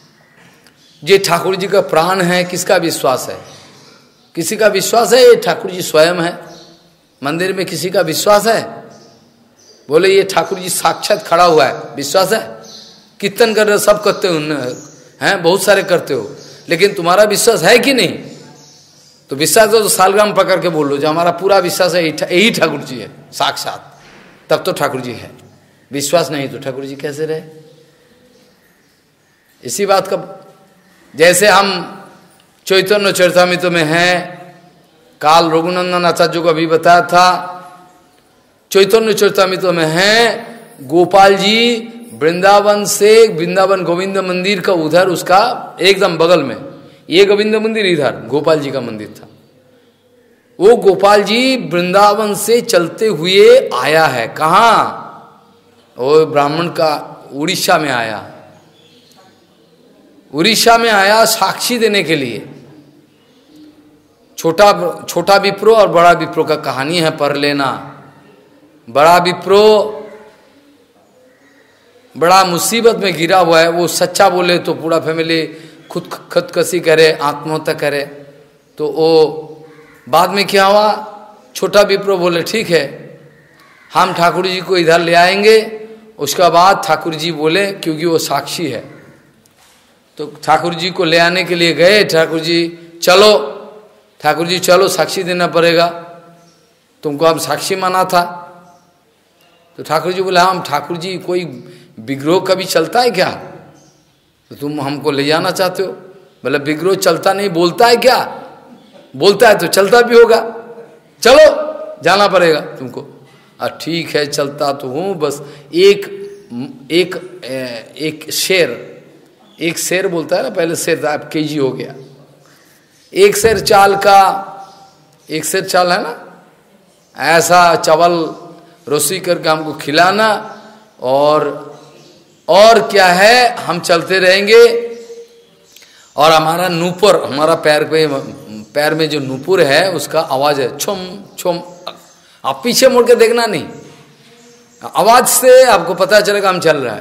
ये ठाकुर जी का प्राण है, किसका विश्वास है? किसी का विश्वास है ये ठाकुर जी स्वयं है? मंदिर में किसी का विश्वास है? बोले ये ठाकुर जी साक्षात खड़ा हुआ है, विश्वास है? कीर्तन कर रहे हो, सब करते हो हैं, बहुत सारे करते हो, लेकिन तुम्हारा विश्वास है कि नहीं? तो विश्वास हो तो सालग्राम पकड़ के बोल लो जो हमारा पूरा विश्वास है यही ठाकुर जी है साक्षात, तब तो ठाकुर जी है। विश्वास नहीं तो ठाकुर जी कैसे रहे? इसी बात का, जैसे हम चैतन्य चरितामृत में हैं, काल रघुनंदन आचार्य को अभी बताया था, चैतन्य चरितामृत में हैं गोपाल जी वृंदावन से, वृंदावन गोविंद मंदिर का उधर उसका एकदम बगल में, ये गोविंद मंदिर इधर गोपाल जी का मंदिर था। वो गोपाल जी वृंदावन से चलते हुए आया है, कहाँ? वो ब्राह्मण का उड़ीसा में आया, उड़ीसा में आया साक्षी देने के लिए। छोटा छोटा विप्रो और बड़ा विप्रो का कहानी है, पढ़ लेना। बड़ा विप्रो बड़ा मुसीबत में गिरा हुआ है, वो सच्चा बोले तो पूरा फैमिली खुद खुदकशी करे, आत्महत्या करे। तो वो बाद में क्या हुआ, छोटा विप्रो बोले ठीक है हम ठाकुर जी को इधर ले आएंगे। उसका बाद ठाकुर जी बोले, क्योंकि वो साक्षी है, तो ठाकुर जी को ले आने के लिए गए। ठाकुर जी चलो, ठाकुर जी चलो साक्षी देना पड़ेगा, तुमको अब साक्षी माना था। तो ठाकुर जी बोले हम ठाकुर जी कोई विग्रह कभी चलता है क्या? तो तुम हमको ले जाना चाहते हो? बोले विग्रह चलता नहीं, बोलता है क्या? बोलता है तो चलता भी होगा, चलो जाना पड़ेगा तुमको। और ठीक है चलता तो हूँ, बस एक एक एक शेर, एक शेर बोलता है ना, पहले शेर था अब केजी हो गया। एक शेर चाल का, एक शेर चाल है ना, ऐसा चावल रोसी करके हमको खिलाना, और और क्या है हम चलते रहेंगे। और हमारा नूपुर, हमारा पैर पे पैर में जो नूपुर है उसका आवाज है छुम छुम। आप पीछे मुड़ के देखना नहीं, आवाज से आपको पता चलेगा हम चल रहा है।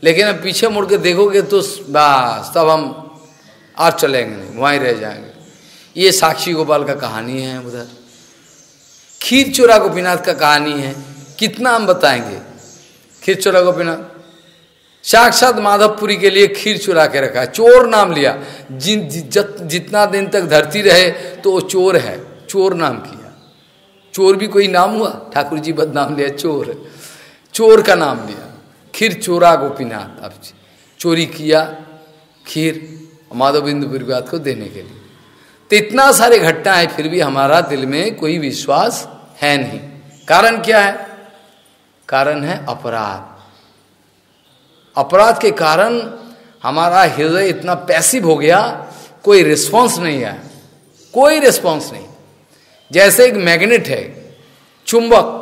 लेकिन अब पीछे मुड़ के देखोगे तो बस तब हम और चलेंगे नहीं, वहीं रह जाएंगे। ये साक्षी गोपाल का कहानी है, उधर खीर चोरा गोपीनाथ का कहानी है। कितना हम बताएंगे। खीर चोरा गोपीनाथ साक्षात माधवपुरी के लिए खीर चुरा के रखा है, चोर नाम लिया। जिन जत, जितना दिन तक धरती रहे तो वो चोर है, चोर नाम किया। चोर भी कोई नाम हुआ? ठाकुर जी बदनाम लिया, चोर चोर का नाम लिया। खीर चोरा गोपीनाथ, अब चोरी किया खीर माधव बिंदु परिवाद को देने के लिए। तो इतना सारे घटना है, फिर भी हमारा दिल में कोई विश्वास है नहीं। कारण क्या है? कारण है अपराध। अपराध के कारण हमारा हृदय इतना पैसिव हो गया, कोई रिस्पांस नहीं है, कोई रिस्पांस नहीं। जैसे एक मैग्नेट है, चुंबक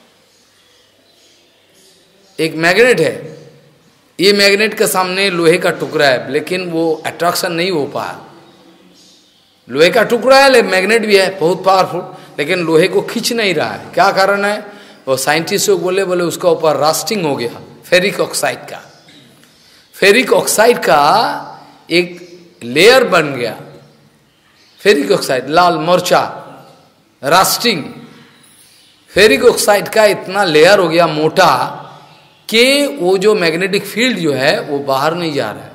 एक मैग्नेट है, ये मैग्नेट के सामने लोहे का टुकड़ा है, लेकिन वो अट्रैक्शन नहीं हो पाया। लोहे का टुकड़ा है, लेकिन मैग्नेट भी है बहुत पावरफुल, लेकिन लोहे को खींच नहीं रहा है। क्या कारण है? वो साइंटिस्ट लोग बोले बोले उसका ऊपर रस्टिंग हो गया, फेरिक ऑक्साइड का फेरिक ऑक्साइड का एक लेयर बन गया। फेरिक ऑक्साइड लाल मोर्चा रस्टिंग, फेरिक ऑक्साइड का इतना लेयर हो गया मोटा कि वो जो मैग्नेटिक फील्ड जो है वो बाहर नहीं जा रहा है।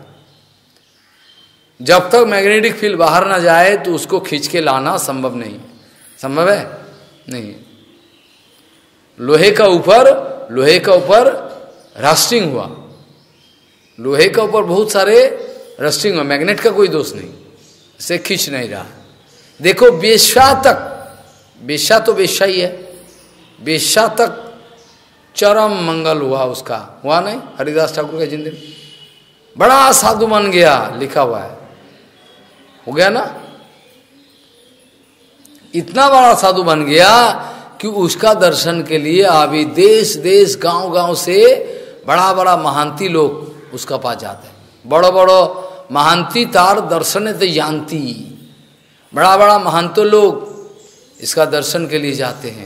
जब तक मैग्नेटिक फील्ड बाहर ना जाए तो उसको खींच के लाना संभव नहीं। संभव है नहीं। लोहे का ऊपर लोहे का ऊपर रस्टिंग हुआ, लोहे का ऊपर बहुत सारे रस्टिंग हुआ, मैग्नेट का कोई दोष नहीं, इसे खींच नहीं रहा। देखो वेश्या तक, वेश्या तो वेश्या ही है, वेश्या तक चरम मंगल हुआ उसका, हुआ नहीं? हरिदास ठाकुर का जिंदगी बड़ा साधु बन गया, लिखा हुआ है, हो गया ना? इतना बड़ा साधु बन गया कि उसका दर्शन के लिए अभी देश देश गांव गांव से बड़ा बड़ा महांती लोग उसका पास जाते हैं। बड़ो बड़ो महांती तार दर्शन ते जानती, बड़ा बड़ा महांतो लोग इसका दर्शन के लिए जाते हैं।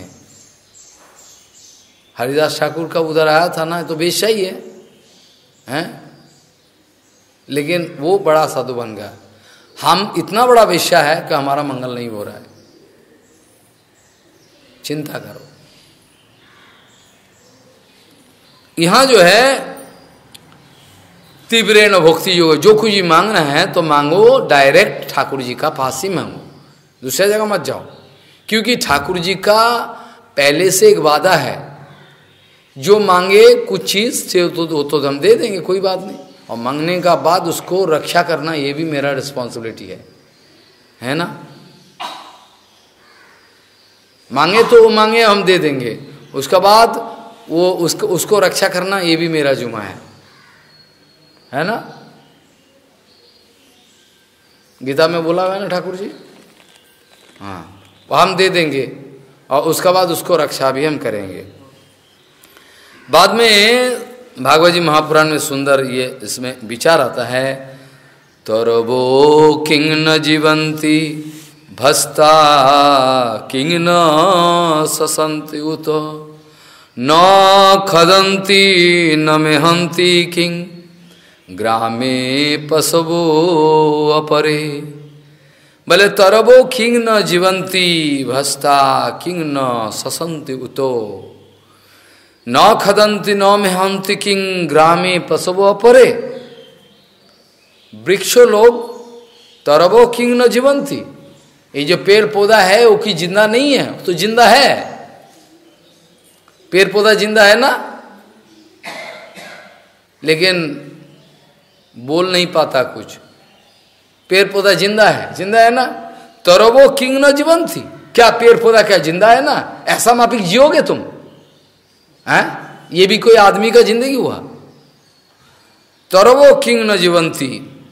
हरिदास ठाकुर का उधर आया था ना, तो वेश्या ही है, हैं? लेकिन वो बड़ा साधु बन गया। हम इतना बड़ा वेश्या है कि हमारा मंगल नहीं हो रहा है। चिंता करो। यहां जो है तीव्रेण भक्ति योग, जो कुछ भी मांगना है तो मांगो डायरेक्ट ठाकुर जी का पास ही मांगो, दूसरी जगह मत जाओ। क्योंकि ठाकुर जी का पहले से एक वादा है, जो मांगे कुछ चीज से तो, तो, तो हम दे देंगे, कोई बात नहीं। और मांगने का बाद उसको रक्षा करना ये भी मेरा रिस्पॉन्सिबिलिटी है, है ना? मांगे तो वो मांगे हम दे देंगे, उसका बाद वो उसको उसको रक्षा करना ये भी मेरा जुम्मा है, है ना? गीता में बोला हुआ है ना ठाकुर जी, हाँ, वो हम दे देंगे और उसका बाद उसको रक्षा भी हम करेंगे। बाद में भागवत जी महापुराण में सुंदर ये इसमें विचार आता है, तरबो किंग न जीवंती भस्ता किंग न ससंति उत न खदंती न मेहंती किंग ग्रामे पशवो अपरे। बोले तरबो किंग न जीवंती भस्ता किंग न ससंति उतो न खदंती न मेहंती किंग ग्रामे पशवो अपरे। वृक्षो लोग तरबो किंग न जीवंती, ये जो पेड़ पौधा है वो की जिंदा नहीं है, तो जिंदा है, पेड़ पौधा जिंदा है ना, लेकिन बोल नहीं पाता कुछ। पेड़ पौधा जिंदा है, जिंदा है ना। तरबो किंग न जीवंती, क्या पेड़ पौधा क्या जिंदा है ना? ऐसा माफिक जियोगे तुम, हैं? ये भी कोई आदमी का जिंदगी हुआ? तरबो किंग न जीवंती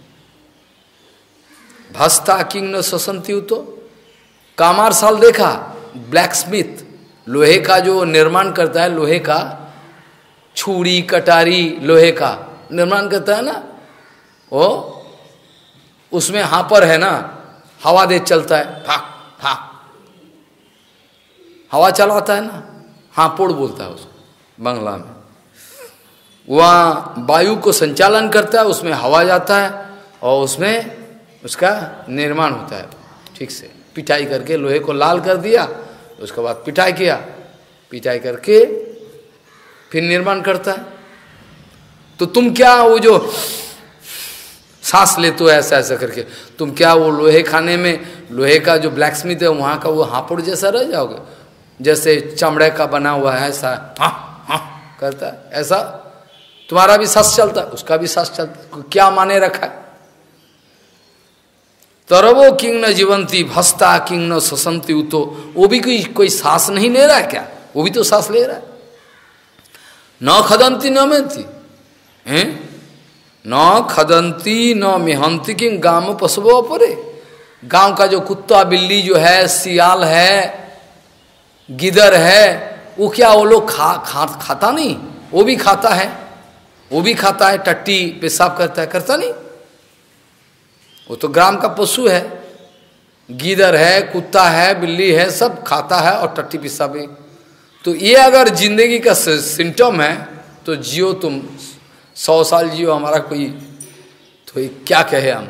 भस्ता किंग न ससंती। तो कामार साल देखा, ब्लैक स्मिथ लोहे का जो निर्माण करता है, लोहे का छुरी कटारी लोहे का निर्माण करता है ना, वो उसमें हापर है ना, हवा दे चलता है, फाक फाक हवा चलाता है ना, हापोड़ बोलता है उसको बांग्ला में। वहाँ वायु को संचालन करता है, उसमें हवा जाता है और उसमें उसका निर्माण होता है ठीक से। पिटाई करके लोहे को लाल कर दिया, उसके बाद पिटाई किया, पिटाई करके फिर निर्माण करता है। तो तुम क्या वो जो सांस लेते हो ऐसा ऐसा करके, तुम क्या वो लोहे खाने में, लोहे का जो ब्लैक स्मिथ है वहाँ का वो हापुड़ जैसा रह जाओगे, जैसे चमड़े का बना हुआ है ऐसा हाँ हाँ करता है, ऐसा तुम्हारा भी सांस चलता है, उसका भी सांस चलता है, क्या माने रखा है। तरवो किंग न जीवंती भस्ता किंग न ससंती उतो, वो भी कोई कोई सांस नहीं ले रहा है क्या, वो भी तो सांस ले रहा है। न खदंती न मेहंती हैं, न खदंती न मेहंती किंग गांव पशुओं परे, गांव का जो कुत्ता बिल्ली जो है, सियाल है, गिदर है, वो क्या वो लोग खा, खा खाता नहीं, वो भी खाता है, वो भी खाता है, टट्टी पेशाब करता है, करता नहीं, वो तो ग्राम का पशु है, गिदर है, कुत्ता है, बिल्ली है, सब खाता है और टट्टी पेशाब भी। तो ये अगर जिंदगी का सिम्टम है तो जियो तुम, सौ साल जियो, हमारा कोई तो क्या कहे हम।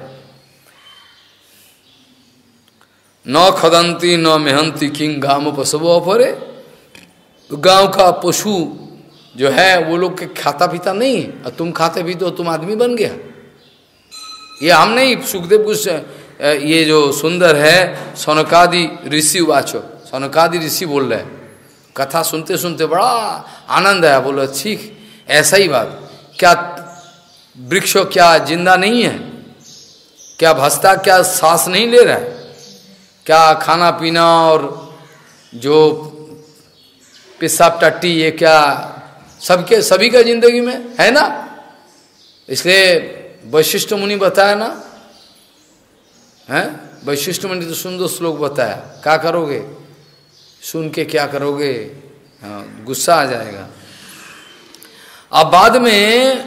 न खदंती न मेहंती किंग गांव पशुओं परे, तो गांव का पशु जो है वो लोग के खाता पीता नहीं, और तुम खाते भी तो तुम आदमी बन गया। ये हम नहीं, सुखदेव कुछ ये जो सुंदर है सौनकादि ऋषि वाचो, सौनकादि ऋषि बोल रहे हैं, कथा सुनते सुनते बड़ा आनंद आया, बोलो ठीक ऐसा ही बात। क्या वृक्ष क्या जिंदा नहीं है, क्या भस्ता क्या सांस नहीं ले रहा है, क्या खाना पीना और जो पेशाब टट्टी ये क्या सबके सभी का जिंदगी में है ना। इसलिए वैशिष्ठ मुनि बताया ना, हैं वैशिष्ठ मुनि तो सुंदर श्लोक बताया, क्या करोगे सुन के, क्या करोगे, हाँ गुस्सा आ जाएगा। अब बाद में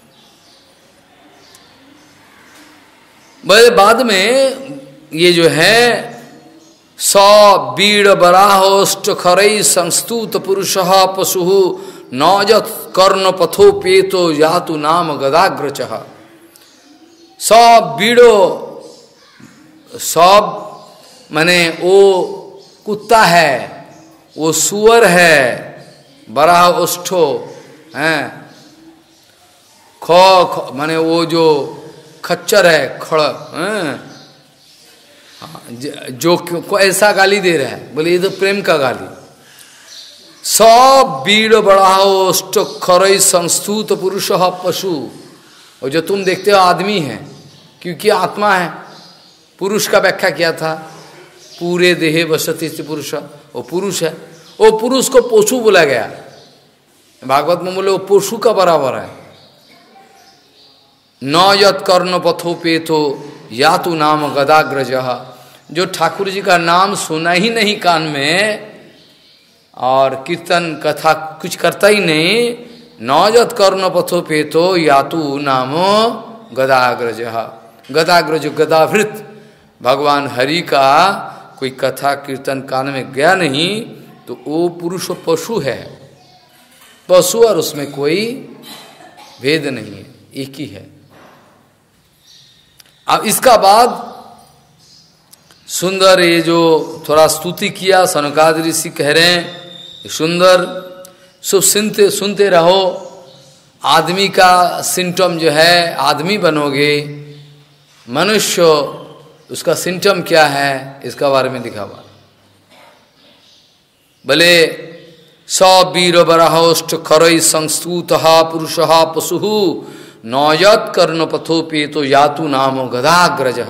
बाद में ये जो है सौ बीड़ बराहोष्ट खरई संस्तुत पुरुष पशु नौजत कर्ण पथो पेतो यातु नाम गदाग्रच। सब बीड़ो, सब माने वो कुत्ता है, वो सुअर है, बराह ओष्ठो हैं, ख माने वो जो खच्चर है, खड़ हैं, जो को ऐसा गाली दे रहा है, बोले ये तो प्रेम का गाली। सब बीड़ बड़ाओष्ट खरई संस्तुत पुरुष पशु, और जो तुम देखते हो आदमी है, क्योंकि आत्मा है, पुरुष का व्याख्या किया था, पूरे देहे वसति पुरुष, वो पुरुष है, वो पुरुष को पशु बोला गया, भागवत में बोले वो पशु का बराबर है। न यत कर्ण पथो पेथो यातु नाम गदाग्रज, जो ठाकुर जी का नाम सुना ही नहीं कान में और कीर्तन कथा कुछ करता ही नहीं, नौजत कर्ण पथो पेतो यातु नामो गदाग्रज, गदाग्रज गदावृत, भगवान हरि का कोई कथा कीर्तन कान में गया नहीं तो वो पुरुष पशु है, पशु और उसमें कोई भेद नहीं है, एक ही है। अब इसका बाद सुंदर ये जो थोड़ा स्तुति किया, सनकादि ऋषि कह रहे हैं सुंदर, सब सुनते सुनते रहो, आदमी का सिम्टम जो है, आदमी बनोगे, मनुष्य उसका सिम्टम क्या है इसका बारे में लिखा हुआ। भले सौ वीर बराहोष्ट खरई संस्तुत पुरुष पशु नौयत कर्ण पथोपेतो यातु नामो गदाग्रज,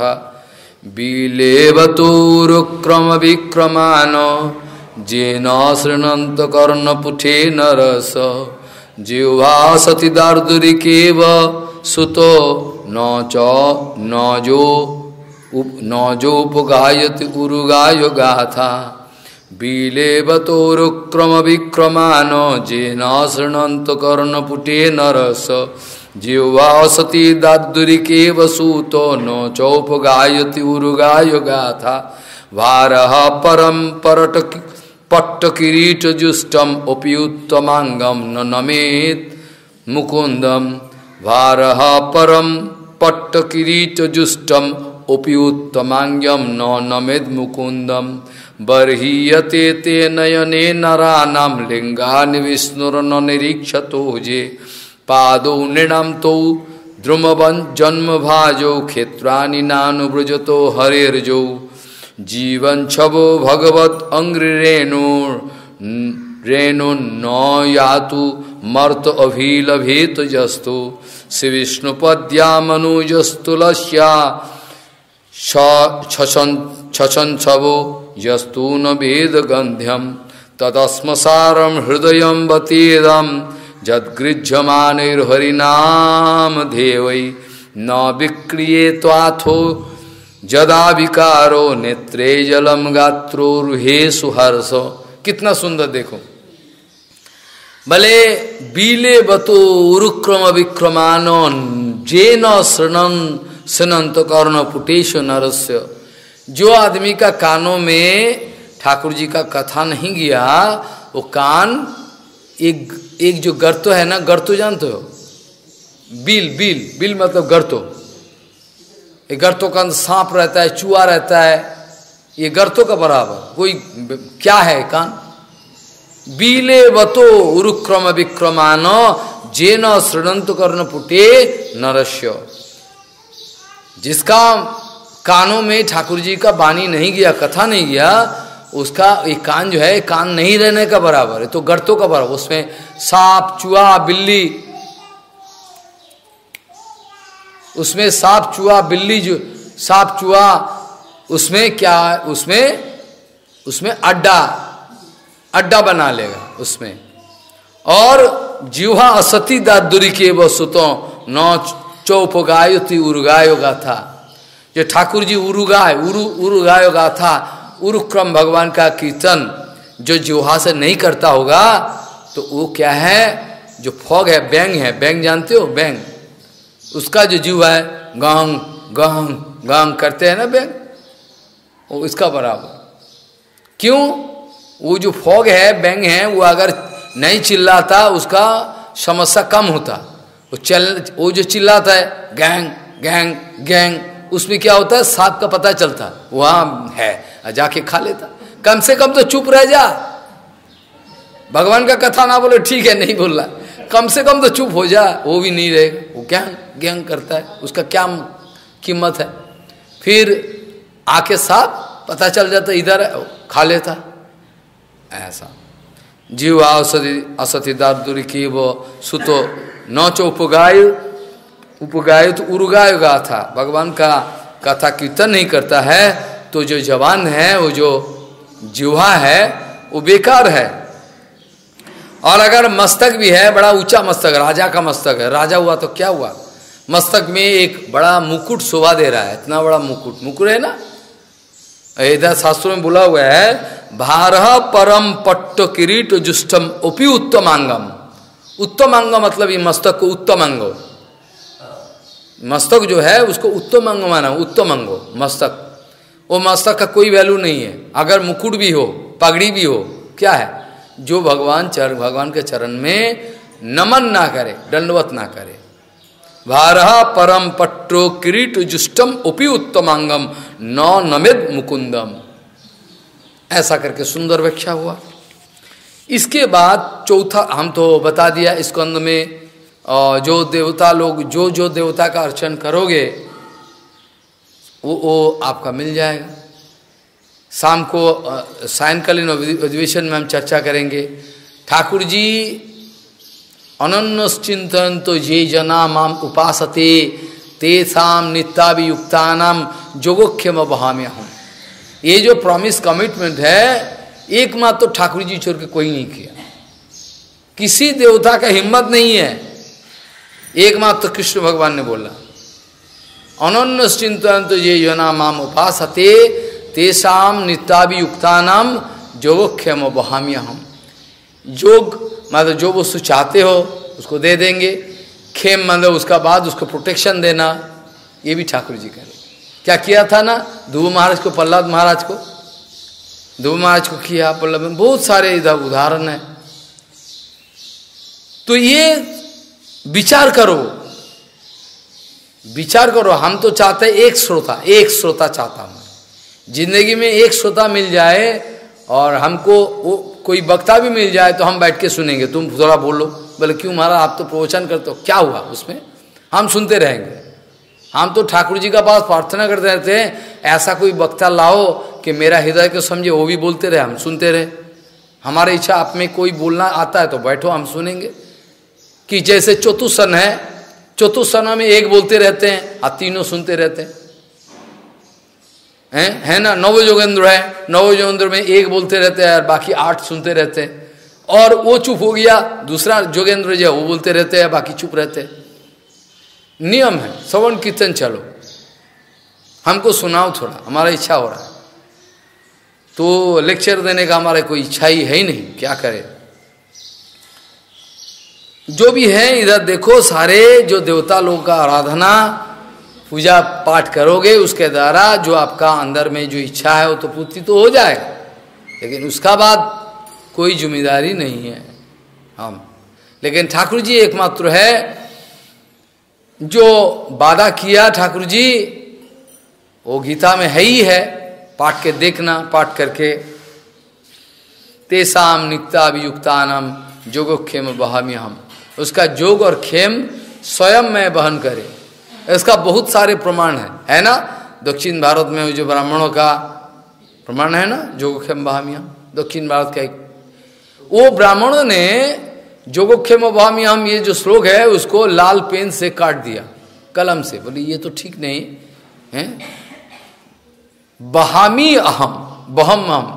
बिलेवतोरुक्रम विक्रमान जेन शृणंत कर्ण पुठे नरस, जिह्वा सती दार्दुरिकेव सुतो न च न जो न जोपगायति उरुगाय गाथा, बिलेवतोरुक्रम विक्रमान जेन शृणंत कर्ण पुटे नरस, जिह्वा सती दार्दुरिकेव सुतो न चौपगायति उरुगाय गाथा, भारः परम परट पट्ट किरीट जुष्टम उपयुत्तमांगम न नमेत मुकुंदम भारह परम पट्ट किरीट जुष्टम उप्युत्तमांग्यम न नमेद मुकुंदम बर्हीयते ते नयने नरानाम लिंगानि विष्णुर्न निरीक्षतो जे पादौ नृणम तो द्रुमवन जन्म भाजो क्षेत्राणि नानुव्रजतो हरेर्जो जीवन छवो भगवत अंग्रेणु रेणु न यातु मर्त अभिलभेत जस्तु श्री विष्णुपद्या मनुजस्तुलस्या छछन छवो यस्तु न वेद गंध्यम तदस्मसारम हृदय बतेदम जद्गृह्यमानैर्हरिनाम देवै न विक्रिये त्वाथो जदा विकारो नेत्रे जलम गात्रो रुहे सुहर्ष। कितना सुंदर देखो, भले बीले बतो उरुक्रम विक्रमानो जेन शृणन सुनंत कर्ण पुटेश नरस्य। जो आदमी का कानों में ठाकुर जी का कथा नहीं गया, वो कान एक एक जो गर्तो है ना, गर्तो जानते हो, बिल बिल बिल मतलब गर्तो, ये गर्तों का सांप रहता है, चूहा रहता है, ये गर्तों का बराबर कोई क्या है कान। बीले वतो उरुक्रम विक्रमान जेन श्रृणंत कर्ण पुटे नरस्य। जिसका कानों में ठाकुर जी का वाणी नहीं गया, कथा नहीं गया, उसका ये कान जो है कान नहीं रहने का बराबर है, तो गर्तों का बराबर। उसमें सांप चूहा बिल्ली, उसमें सांप चूहा बिल्ली, जो सांप चूहा उसमें क्या, उसमें उसमें अड्डा अड्डा बना लेगा उसमें। और जीवा असती दादुरी के वसुतो न चौपगायती उरुगायो गाथा। जो ठाकुर जी उरुगाय उरु उरुगायो गाथा, उरुक्रम भगवान का कीर्तन जो जीवा से नहीं करता होगा, तो वो क्या है, जो फॉग है, बैंग है, बैंग जानते हो बैंग, उसका जो जीव है गांग गांग गांग करते हैं ना बैंग, वो इसका बराबर। क्यों? वो जो फॉग है, बैंग है, वो अगर नहीं चिल्लाता उसका समस्या कम होता। वो चल वो जो चिल्लाता है गैंग गैंग गैंग, उसमें क्या होता है, सांप का पता चलता, वहाँ है, जाके खा लेता। कम से कम तो चुप रह जा, भगवान का कथा ना बोले ठीक है, नहीं बोल रहा, कम से कम तो चुप हो जा, वो भी नहीं रहेगा, वो गैंग गैंग करता है, उसका क्या कीमत है। फिर आके सांप पता चल जाता, इधर खा लेता। ऐसा जीव असति असति दादुरी की वो सुतो न चो उपगाय उपगाय तो उरुगाय गाथा। भगवान का कथा कीर्तन नहीं करता है तो जो जवान है, वो जो जीवा है, वो बेकार है। और अगर मस्तक भी है, बड़ा ऊंचा मस्तक, राजा का मस्तक है, राजा हुआ तो क्या हुआ, मस्तक में एक बड़ा मुकुट शोभा दे रहा है, इतना बड़ा मुकुट, मुकुट है ना, इधर शास्त्रों में बोला हुआ है भारह परम पट्ट किरीट जुष्टम उपी उत्तमांगम। उत्तमांग मतलब ये मस्तक को उत्तम अंगो, मस्तक जो है उसको उत्तम अंग माना, उत्तम अंगो मस्तक। वो मस्तक का कोई वैल्यू नहीं है, अगर मुकुट भी हो, पगड़ी भी हो, क्या है, जो भगवान चर भगवान के चरण में नमन ना करे, दंडवत ना करे। भारह परम पट्टो किरीट जुष्टम उपी उत्तमांगम न नमिद मुकुंदम। ऐसा करके सुंदर व्याख्या हुआ। इसके बाद चौथा हम तो बता दिया, स्कंद में जो देवता लोग जो जो देवता का अर्चन करोगे वो वो आपका मिल जाएगा। शाम को सायंकालीन अधिवेशन में हम चर्चा करेंगे। ठाकुर जी अनन्य चिंतन तो ये जना माम उपासते तेसाम नित्याभियुक्तानाम जोगोक्षम बहाम्य हूँ। ये जो प्रॉमिस कमिटमेंट है, एकमात्र तो ठाकुर जी छोड़ के कोई नहीं किया, किसी देवता का हिम्मत नहीं है, एकमात्र तो कृष्ण भगवान ने बोला अनन्य चिंतन तो ये जना माम उपासते तेसाम नित्याभियुक्तानाम जोगोक्षम बहाम्य हम। जोग मतलब जो वस्तु चाहते हो उसको दे देंगे, खेम मतलब उसका बाद उसको प्रोटेक्शन देना, ये भी ठाकुर जी करे। क्या किया था ना ध्रुव महाराज को, प्रहलाद महाराज को, ध्रुव महाराज को किया, प्रहलाद में बहुत सारे इधर उदाहरण है। तो ये विचार करो, विचार करो। हम तो चाहते हैं एक श्रोता, एक श्रोता चाहता हूं जिंदगी में, एक श्रोता मिल जाए और हमको वो कोई वक्ता भी मिल जाए तो हम बैठ के सुनेंगे। तुम थोड़ा बोलो, बोले क्यों महाराज आप तो प्रवचन करते हो, क्या हुआ उसमें, हम सुनते रहेंगे। हम तो ठाकुर जी का पास प्रार्थना करते रहते हैं, ऐसा कोई वक्ता लाओ कि मेरा हृदय को समझे, वो भी बोलते रहे, हम सुनते रहे। हमारी इच्छा, आप में कोई बोलना आता है तो बैठो, हम सुनेंगे। कि जैसे चतुसन है, चतुसना में एक बोलते रहते हैं और तीनों सुनते रहते हैं, है, है ना। नव योगेंद्र है, नव योगेंद्र में एक बोलते रहते हैं और बाकी आठ सुनते रहते हैं। और वो चुप हो गया, दूसरा जोगेंद्र जो वो बोलते रहते हैं, बाकी चुप रहते हैं। नियम है, श्रवण कीर्तन चलो, हमको सुनाओ थोड़ा, हमारा इच्छा हो रहा है। तो लेक्चर देने का हमारा कोई इच्छा ही है ही नहीं, क्या करें। जो भी है इधर देखो, सारे जो देवता लोगों का आराधना पूजा पाठ करोगे, उसके द्वारा जो आपका अंदर में जो इच्छा है वो तो पूर्ति तो हो जाएगा, लेकिन उसका बाद कोई जिम्मेदारी नहीं है हम। लेकिन ठाकुर जी एकमात्र है जो वादा किया, ठाकुर जी वो गीता में है ही है, पाठ के देखना, पाठ करके। तेसाम नित्याभियुक्तानम जोगोक्षेम बहामी हम, उसका जोग और खेम स्वयं में बहन करे। इसका बहुत सारे प्रमाण है, है ना। दक्षिण भारत में जो ब्राह्मणों का प्रमाण है ना, जोगोक्षेम बहामी हम, दक्षिण भारत का एक, वो ब्राह्मणों ने जोगोक्षेम बहामी हम ये जो श्लोक है उसको लाल पेन से काट दिया, कलम से। बोले ये तो ठीक नहीं है, बहामी अहम बहम हम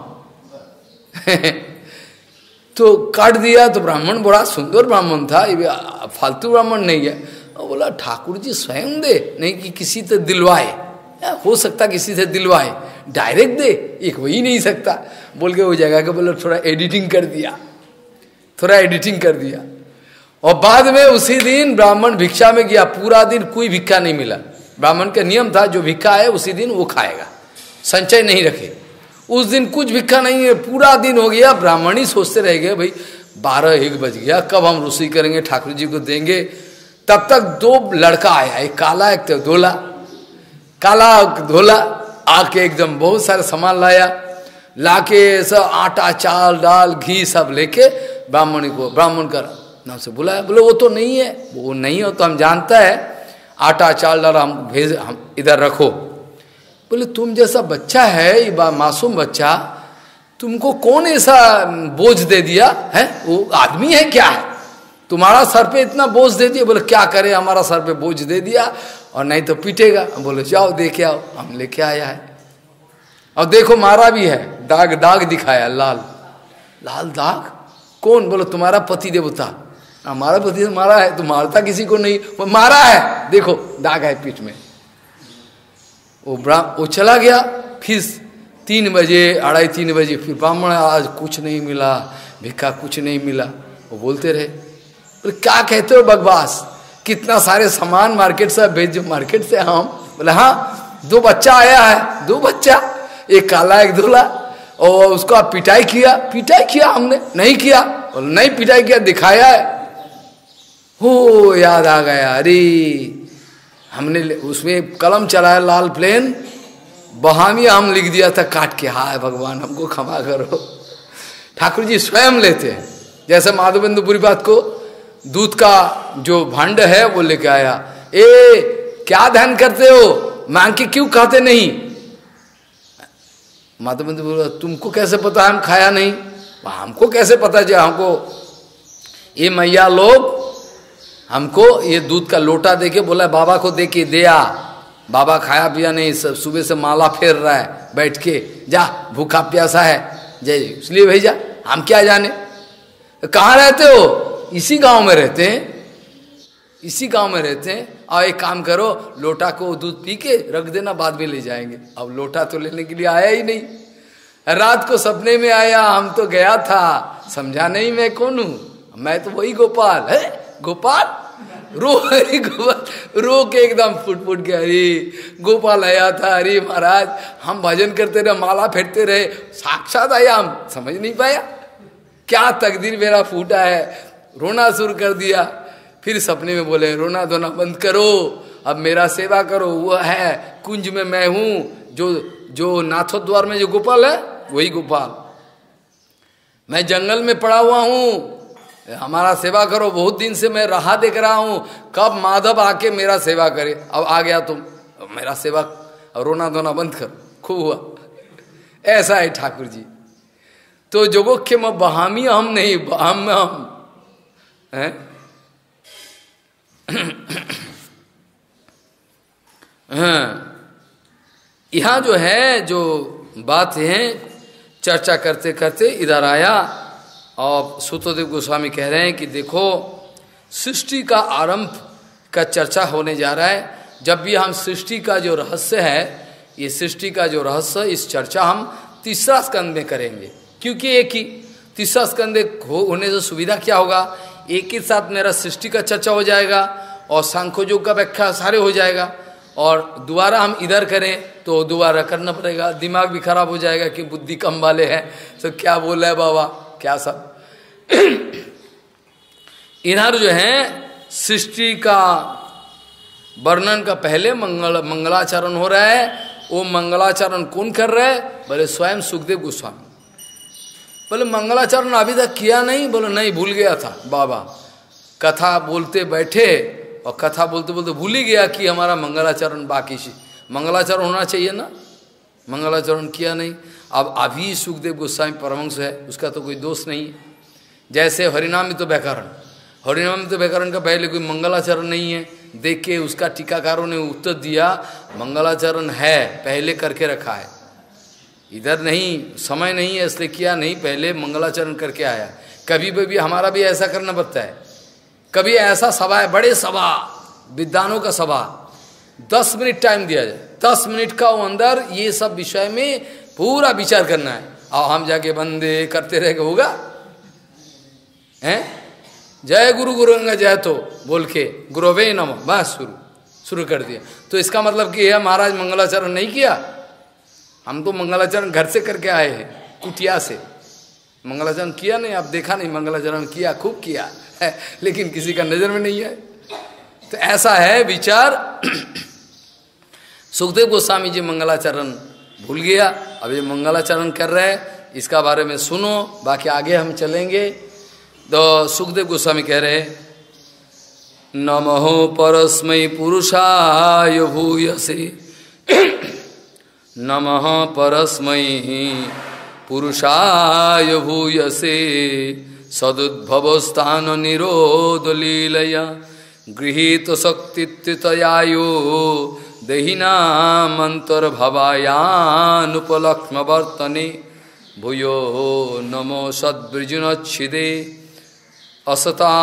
तो काट दिया। तो ब्राह्मण बड़ा सुंदर ब्राह्मण था, ये फालतू ब्राह्मण नहीं है। बोला ठाकुर जी स्वयं दे, नहीं कि किसी से दिलवाए, हो सकता किसी से दिलवाए, डायरेक्ट दे, एक हो ही नहीं सकता। बोल के वो जगह के बोला थोड़ा एडिटिंग कर दिया, थोड़ा एडिटिंग कर दिया। और बाद में उसी दिन ब्राह्मण भिक्षा में गया, पूरा दिन कोई भिक्षा नहीं मिला। ब्राह्मण का नियम था जो भिक्षा है उसी दिन वो खाएगा, संचय नहीं रखे। उस दिन कुछ भिक्षा नहीं है, पूरा दिन हो गया। ब्राह्मण ही सोचते रह गए, भाई बारह एक बज गया, कब हम रसोई करेंगे, ठाकुर जी को देंगे। तब तक दो लड़का आया, एक काला एक तो धोला, काला धोला आके एकदम बहुत सारे सामान लाया, लाके सब आटा चाल दाल घी सब लेके ब्राह्मण को, ब्राह्मण का नाम से बुलाया। बोले वो तो नहीं है, वो नहीं हो तो हम जानता है, आटा चाल दाल हम भेज, हम इधर रखो। बोले तुम जैसा बच्चा है, ये मासूम बच्चा, तुमको कौन ऐसा बोझ दे दिया है, वो आदमी है क्या है, तुम्हारा सर पे इतना बोझ दे दिया। बोले क्या करे, हमारा सर पे बोझ दे दिया और नहीं तो पीटेगा। बोले जाओ देखे आओ, हम लेके आया है। और देखो मारा भी है, दाग दाग दिखाया, लाल लाल दाग। कौन? बोलो तुम्हारा पति देवता। हमारा पति मारा है, तो मारता किसी को नहीं, वो मारा है, देखो दाग है पीठ में। वो वो चला गया। फिर तीन बजे अढ़ाई तीन बजे फिर ब्राह्मण, आज कुछ नहीं मिला, भिक्खा कुछ नहीं मिला। वो बोलते रहे, बोले क्या कहते हो बकवास, कितना सारे सामान मार्केट से भेजो, मार्केट से हम। बोले हाँ, दो बच्चा आया है, दो बच्चा, एक काला एक धुला, और उसको आप पिटाई किया। पिटाई किया हमने नहीं किया। बोले नहीं पिटाई किया, दिखाया है। हो याद आ गया, अरे हमने उसमें कलम चलाया लाल प्लेन, बहामी हम लिख दिया था काट के। हाय भगवान हमको क्षमा करो। ठाकुर जी स्वयं लेते हैं। जैसे माधवेंद्रपुरी बात को दूध का जो भांड है वो लेके आया, ए क्या ध्यान करते हो, मांग के क्यों खाते नहीं। माधवेंद्र बोला तुमको कैसे पता हम खाया नहीं। हमको कैसे पता जो हमको ये मैया लोग हमको ये दूध का लोटा देके बोला बाबा को दे के दे आ। बाबा खाया पिया नहीं, सब सुबह से माला फेर रहा है बैठ के, जा भूखा प्यासा है जय, इसलिए भेजा। हम क्या जाने। कहाँ रहते हो? इसी गांव में रहते हैं, इसी गांव में रहते हैं। और एक काम करो, लोटा को दूध पी के रख देना, बाद में ले जाएंगे। अब लोटा तो लेने के लिए आया ही नहीं। रात को सपने में आया, हम तो गया था, समझा नहीं मैं कौन हूं, मैं तो वही गोपाल है। गोपाल रो अरे गोपाल रो के एकदम फुट फुट के, अरे गोपाल आया था, अरे महाराज हम भजन करते रहे, माला फेरते रहे, साक्षात आया, हम समझ नहीं पाया क्या तकदीर मेरा फूटा है। रोना शुरू कर दिया। फिर सपने में बोले रोना धोना बंद करो, अब मेरा सेवा करो। वो है कुंज में मैं हूं, जो जो नाथोद्वार में जो गोपाल है वही गोपाल। मैं जंगल में पड़ा हुआ हूं, हमारा सेवा करो। बहुत दिन से मैं राह देख रहा हूं, कब माधव आके मेरा सेवा करे। अब आ गया तुम, अब मेरा सेवा, रोना धोना बंद करो। खूब हुआ। ऐसा है ठाकुर जी। तो जोगोख्य में बहामी हम नहीं, बहाम में हम हैं। हाँ, यहाँ जो है जो बात है चर्चा करते करते इधर आया और सूतदेव गोस्वामी कह रहे हैं कि देखो सृष्टि का आरंभ का चर्चा होने जा रहा है। जब भी हम सृष्टि का जो रहस्य है, ये सृष्टि का जो रहस्य, इस चर्चा हम तीसरा स्कंद में करेंगे। क्योंकि एक ही तीसरा स्कंद होने से सुविधा क्या होगा, एक ही साथ मेरा सृष्टि का चर्चा हो जाएगा और सांख्य योग का व्याख्या सारे हो जाएगा। और दोबारा हम इधर करें तो दोबारा करना पड़ेगा, दिमाग भी खराब हो जाएगा कि बुद्धि कम वाले हैं, तो क्या बोल रहे बाबा क्या सब। इधर जो है सृष्टि का वर्णन का पहले मंगल मंगलाचरण हो रहा है। वो मंगलाचरण कौन कर रहा है? बोले स्वयं सुखदेव गोस्वामी। बोले मंगलाचरण अभी तक किया नहीं? बोले नहीं, भूल गया था बाबा। कथा बोलते बैठे और कथा बोलते बोलते भूल ही गया कि हमारा मंगलाचरण बाकी से मंगलाचरण होना चाहिए ना, मंगलाचरण किया नहीं। अब अभी सुखदेव गोस्वामी परमहंस है, उसका तो कोई दोष नहीं है। जैसे हरिनाम में तो व्याकरण, हरिनाम में तो व्याकरण का पहले कोई मंगलाचरण नहीं है। देख के उसका टीकाकारों ने उत्तर दिया मंगलाचरण है, पहले करके रखा है, इधर नहीं, समय नहीं है इसलिए किया नहीं, पहले मंगलाचरण करके आया। कभी भी हमारा भी ऐसा करना पड़ता है। कभी ऐसा सभा है, बड़े सभा, विद्वानों का सभा, दस मिनट टाइम दिया जाए, दस मिनट का वो अंदर ये सब विषय में पूरा विचार करना है। और हम जाके बंदे करते रहेंगे, होगा? हैं? जय गुरु गुरुंगा जय तो बोल के गुरुवे नमः, बस शुरू शुरू कर दिया। तो इसका मतलब कि यह महाराज मंगलाचरण नहीं किया। हम तो मंगलाचरण घर से करके आए हैं, कुटिया से। मंगलाचरण किया नहीं, आप देखा नहीं, मंगलाचरण किया, खूब किया है, लेकिन किसी का नजर में नहीं है। तो ऐसा है विचार। सुखदेव गोस्वामी जी मंगलाचरण भूल गया, अब ये मंगलाचरण कर रहे हैं, इसका बारे में सुनो, बाकी आगे हम चलेंगे। तो सुखदेव गोस्वामी कह रहे नमो परस्मै पुरुषाय भूयसे, नमः परस्मै पुरुषाय भूयसे, सदुद्भवस्थान निरोध लीलया गृहीत शक्तित्वयायो देहिनामंतर्भवायानुपलक्ष्म वर्तने भूयो नमो सद्वृजुनच्छिदे असता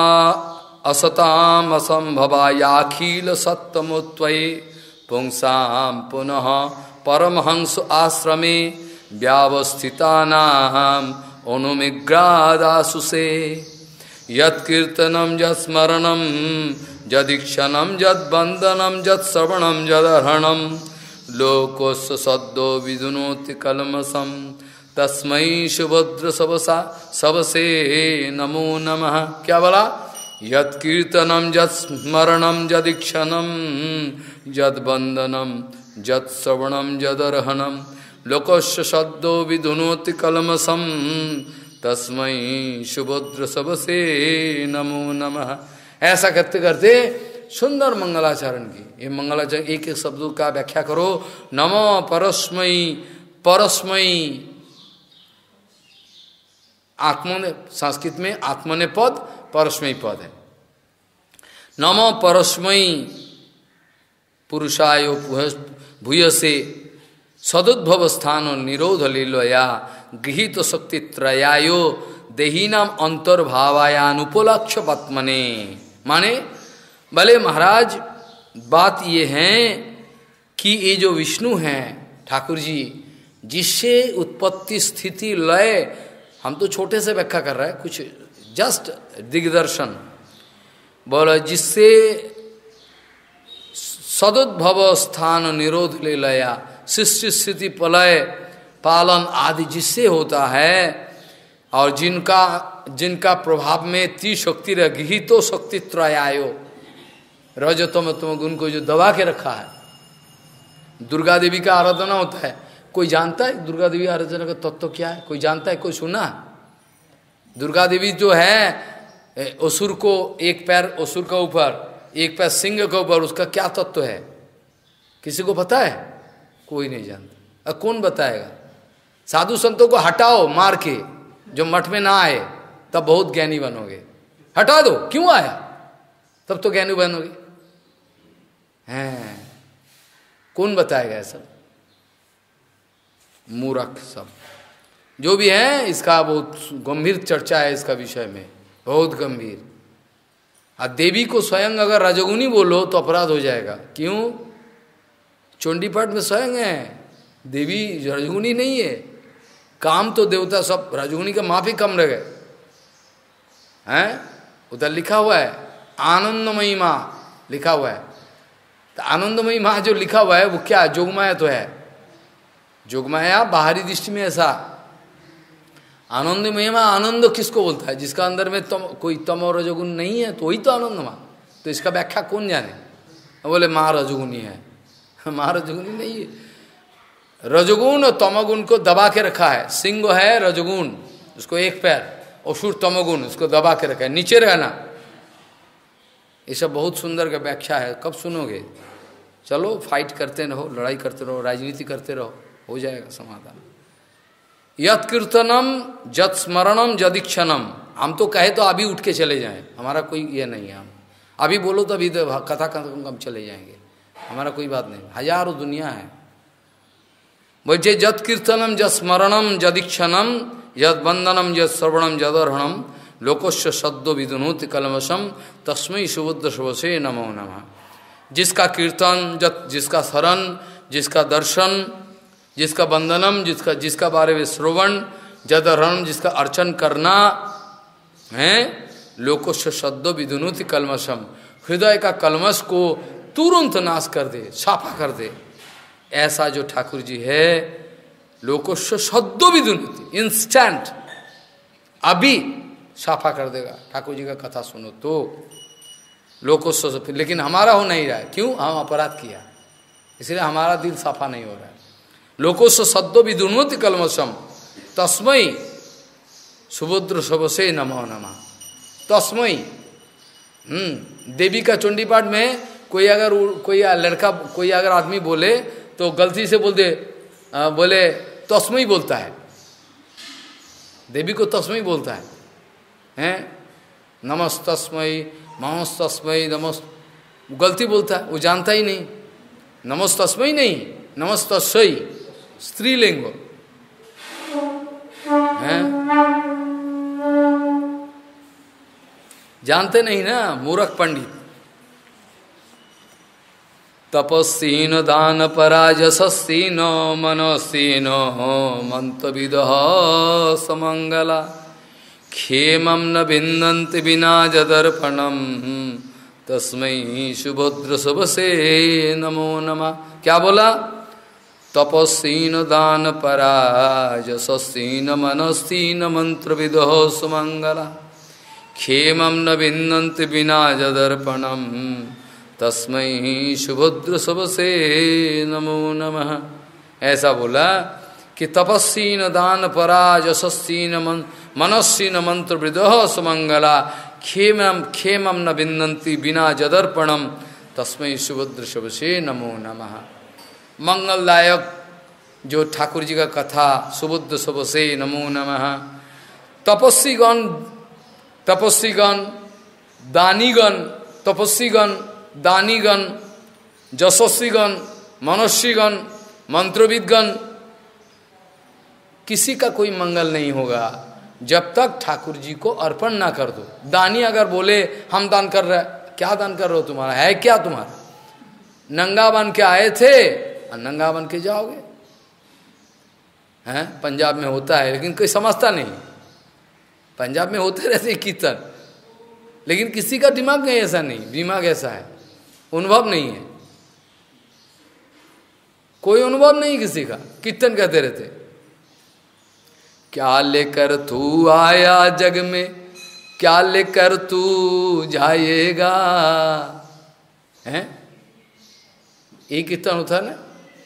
असताम असंभवायाखिल सत्तमोत्वये पुंसाम पुनः परमहंस आश्रमे व्यावस्थितानाम अनुमिग्रादासुसे यत्कीर्तनम यत्स्मरणम यदीक्षणम यद्वंदनम यत्श्रवणम यदर्हणम लोकोस्य सद्दो विदुनोति कलमसम तस्मै सुभद्र सबसा सबसे नमो नमः। क्या बोला? यत्कीर्तनम यत्स्मरणम यदीक्षणम यद्वंदनम यत्श्रवणम यदर्हणम लोकस्य सद्दो विदुनोति कलमसम तस्मै सुभद्र सबसे नमो नमः। ऐसा करते करते सुंदर मंगलाचरण की, ये मंगलाचरण एक एक शब्दों का व्याख्या करो। नमो परस्मै, परस्मै आत्मने, संस्कृत में आत्मने पद, परस्मै पद है। नमो परस्मै पुरुषाय भूयसे सदुद्भव स्थान निरोध लीलया गृहीत शक्ति त्रयायो देहीनाम अंतर्भावायानुपलक्ष्य पत्मने। माने भले महाराज बात ये है कि ये जो विष्णु हैं ठाकुर जी, जिससे उत्पत्ति स्थिति लय, हम तो छोटे से व्याख्या कर रहे हैं, कुछ जस्ट दिग्दर्शन बोला, जिससे सदुद्भव स्थान निरोध लीलया सृष्टि स्थिति प्रलय पालन आदि जिससे होता है, और जिनका जिनका प्रभाव में ती शक्ति रही तो शक्ति त्रयायो, रजतम तुम गुण को जो दबा के रखा है। दुर्गा देवी का आराधना होता है, कोई जानता है दुर्गा देवी आराधना का तत्व क्या है? कोई जानता है? कोई सुना? दुर्गा देवी जो है असुर को एक पैर असुर का ऊपर एक पैर सिंह के ऊपर, उसका क्या तत्व है? किसी को पता है? कोई नहीं जानता। अब कौन बताएगा? साधु संतों को हटाओ मार के, जो मठ में ना आए, तब बहुत ज्ञानी बनोगे। हटा दो, क्यों आया? तब तो ज्ञानी बनोगे। हैं, कौन बताएगा ऐसा? मूर्ख सब जो भी है। इसका बहुत गंभीर चर्चा है इसका विषय में, बहुत गंभीर। और देवी को स्वयं अगर रजोगुनी बोलो तो अपराध हो जाएगा। क्यों? चंडी पाठ में स्वयं है, देवी रजोगुनी नहीं है। काम तो देवता सब रजोगुनी का माफी कम रह गए हैं। उधर लिखा हुआ है आनंदमयी माँ लिखा हुआ है। तो आनंदमयी माँ जो लिखा हुआ है वो क्या? जोगमाया तो है। जोगमाया बाहरी दृष्टि में ऐसा। आनंदमयी माँ, आनंद किसको बोलता है? जिसका अंदर में तम कोई तम और रजोगुण नहीं है, तो वही तो आनंद माँ। तो इसका व्याख्या कौन जाने? बोले माँ रजोगुनी है। माँ रजोगुनी नहीं है। रजोगुण और तमोगुण को दबा के रखा है। सिंह है रजोगुण, उसको एक पैर, असुर तमोगुण, उसको दबा के रखा है, नीचे रहना। ये सब बहुत सुंदर का व्याख्या है। कब सुनोगे? चलो फाइट करते रहो, लड़ाई करते रहो, राजनीति करते रहो, हो जाएगा समाधान। यत कीर्तनम जत स्मरणम जदीक्षणम। हम तो कहे तो अभी उठ के चले जाएं, हमारा कोई ये नहीं है। हम अभी बोलो तो अभी तो कथा कथा हम चले जाएंगे, हमारा कोई बात नहीं। हजारों दुनिया है। बोलते जत कीर्तनम जत स्मरणम जदीक्षणम यद वंदनम यद श्रवणम जदर्हणम लोकोश्य सद्दो विदुनोति कलमशम तस्मै सुबुद्ध शुभसे नमो नमः। जिसका कीर्तन, जत जिसका शरण, जिसका दर्शन, जिसका वंदनम, जिसका जिसका बारे में श्रवण, जदर्हणम जिसका अर्चन करना है, लोकोश्य सद्दो विदुनोति कलमशम, हृदय का कलमश को तुरंत नाश कर दे, साफा कर दे। ऐसा जो ठाकुर जी है, लोकोश्य सद्दो विदुनोति, इंस्टेंट, अभी साफा कर देगा। ठाकुर जी का कथा सुनो तो लोकोश्य। लेकिन हमारा हो नहीं रहा है। क्यों? हम अपराध किया, इसलिए हमारा दिल साफा नहीं हो रहा है। लोकोश्य सद्दो विदुनोति कलमशम तस्मै सुभद्र सबसे नमो नमः। तस्मै हम्म देवी का चंडी पाठ में कोई अगर कोई लड़का कोई अगर आदमी बोले तो गलती से बोल दे, आ, बोले तस्मै बोलता है, देवी को तस्मै बोलता है, हैं नमस्तस्मै नमस्तस्मै नमस्, गलती बोलता है, वो जानता ही नहीं। नमस्तस्मै नहीं, नमस्तस्मै स्त्रीलिंग हैं, जानते नहीं ना, मूर्ख पंडित। तपस्सीन दान पराजसीन मनसीन मंतविद समंगला क्षेमं न विन्दन्ति विना जदर्पणम तस्मै सुभद्र सबसे नमो नमः। क्या बोला? तपस्सीन दान पराजसीन मनसीन मंत्रविद सुमंगला क्षेमं न विन्दन्ति विना जदर्पणम तस्मै सुभद्र सबसे नमो नमः। ऐसा बोला कि तपस्सीन दान पराजसीन मन मनस्सीन मंत्र वृदह सुमंगला क्षेमम क्षेमम न विन्दन्ति बिना जदर्पणम तस्मै सुभद्र सबसे नमो नमः। मंगलदायक जो ठाकुर जी का कथा, सुभद्र सबसे नमो नमः। तपस्वीगण तपस्वीगण दानीगण तपस्वीगण दानीगण यशस्वीगण मनस्वीगण मंत्रविदगण, किसी का कोई मंगल नहीं होगा जब तक ठाकुर जी को अर्पण ना कर दो। दानी अगर बोले हम दान कर रहे, क्या दान कर रहे हो? तुम्हारा है क्या? तुम्हारा नंगा बन के आए थे और नंगा बन के जाओगे। हैं पंजाब में होता है, लेकिन कोई समझता नहीं। पंजाब में होते रहते कीर्तन, लेकिन किसी का दिमाग नहीं ऐसा नहीं, दिमाग ऐसा है, अनुभव नहीं है, कोई अनुभव नहीं किसी का। कीर्तन कहते रहते, क्या लेकर तू आया जग में, क्या लेकर तू जाएगा। हैं एक कीर्तन होता ना,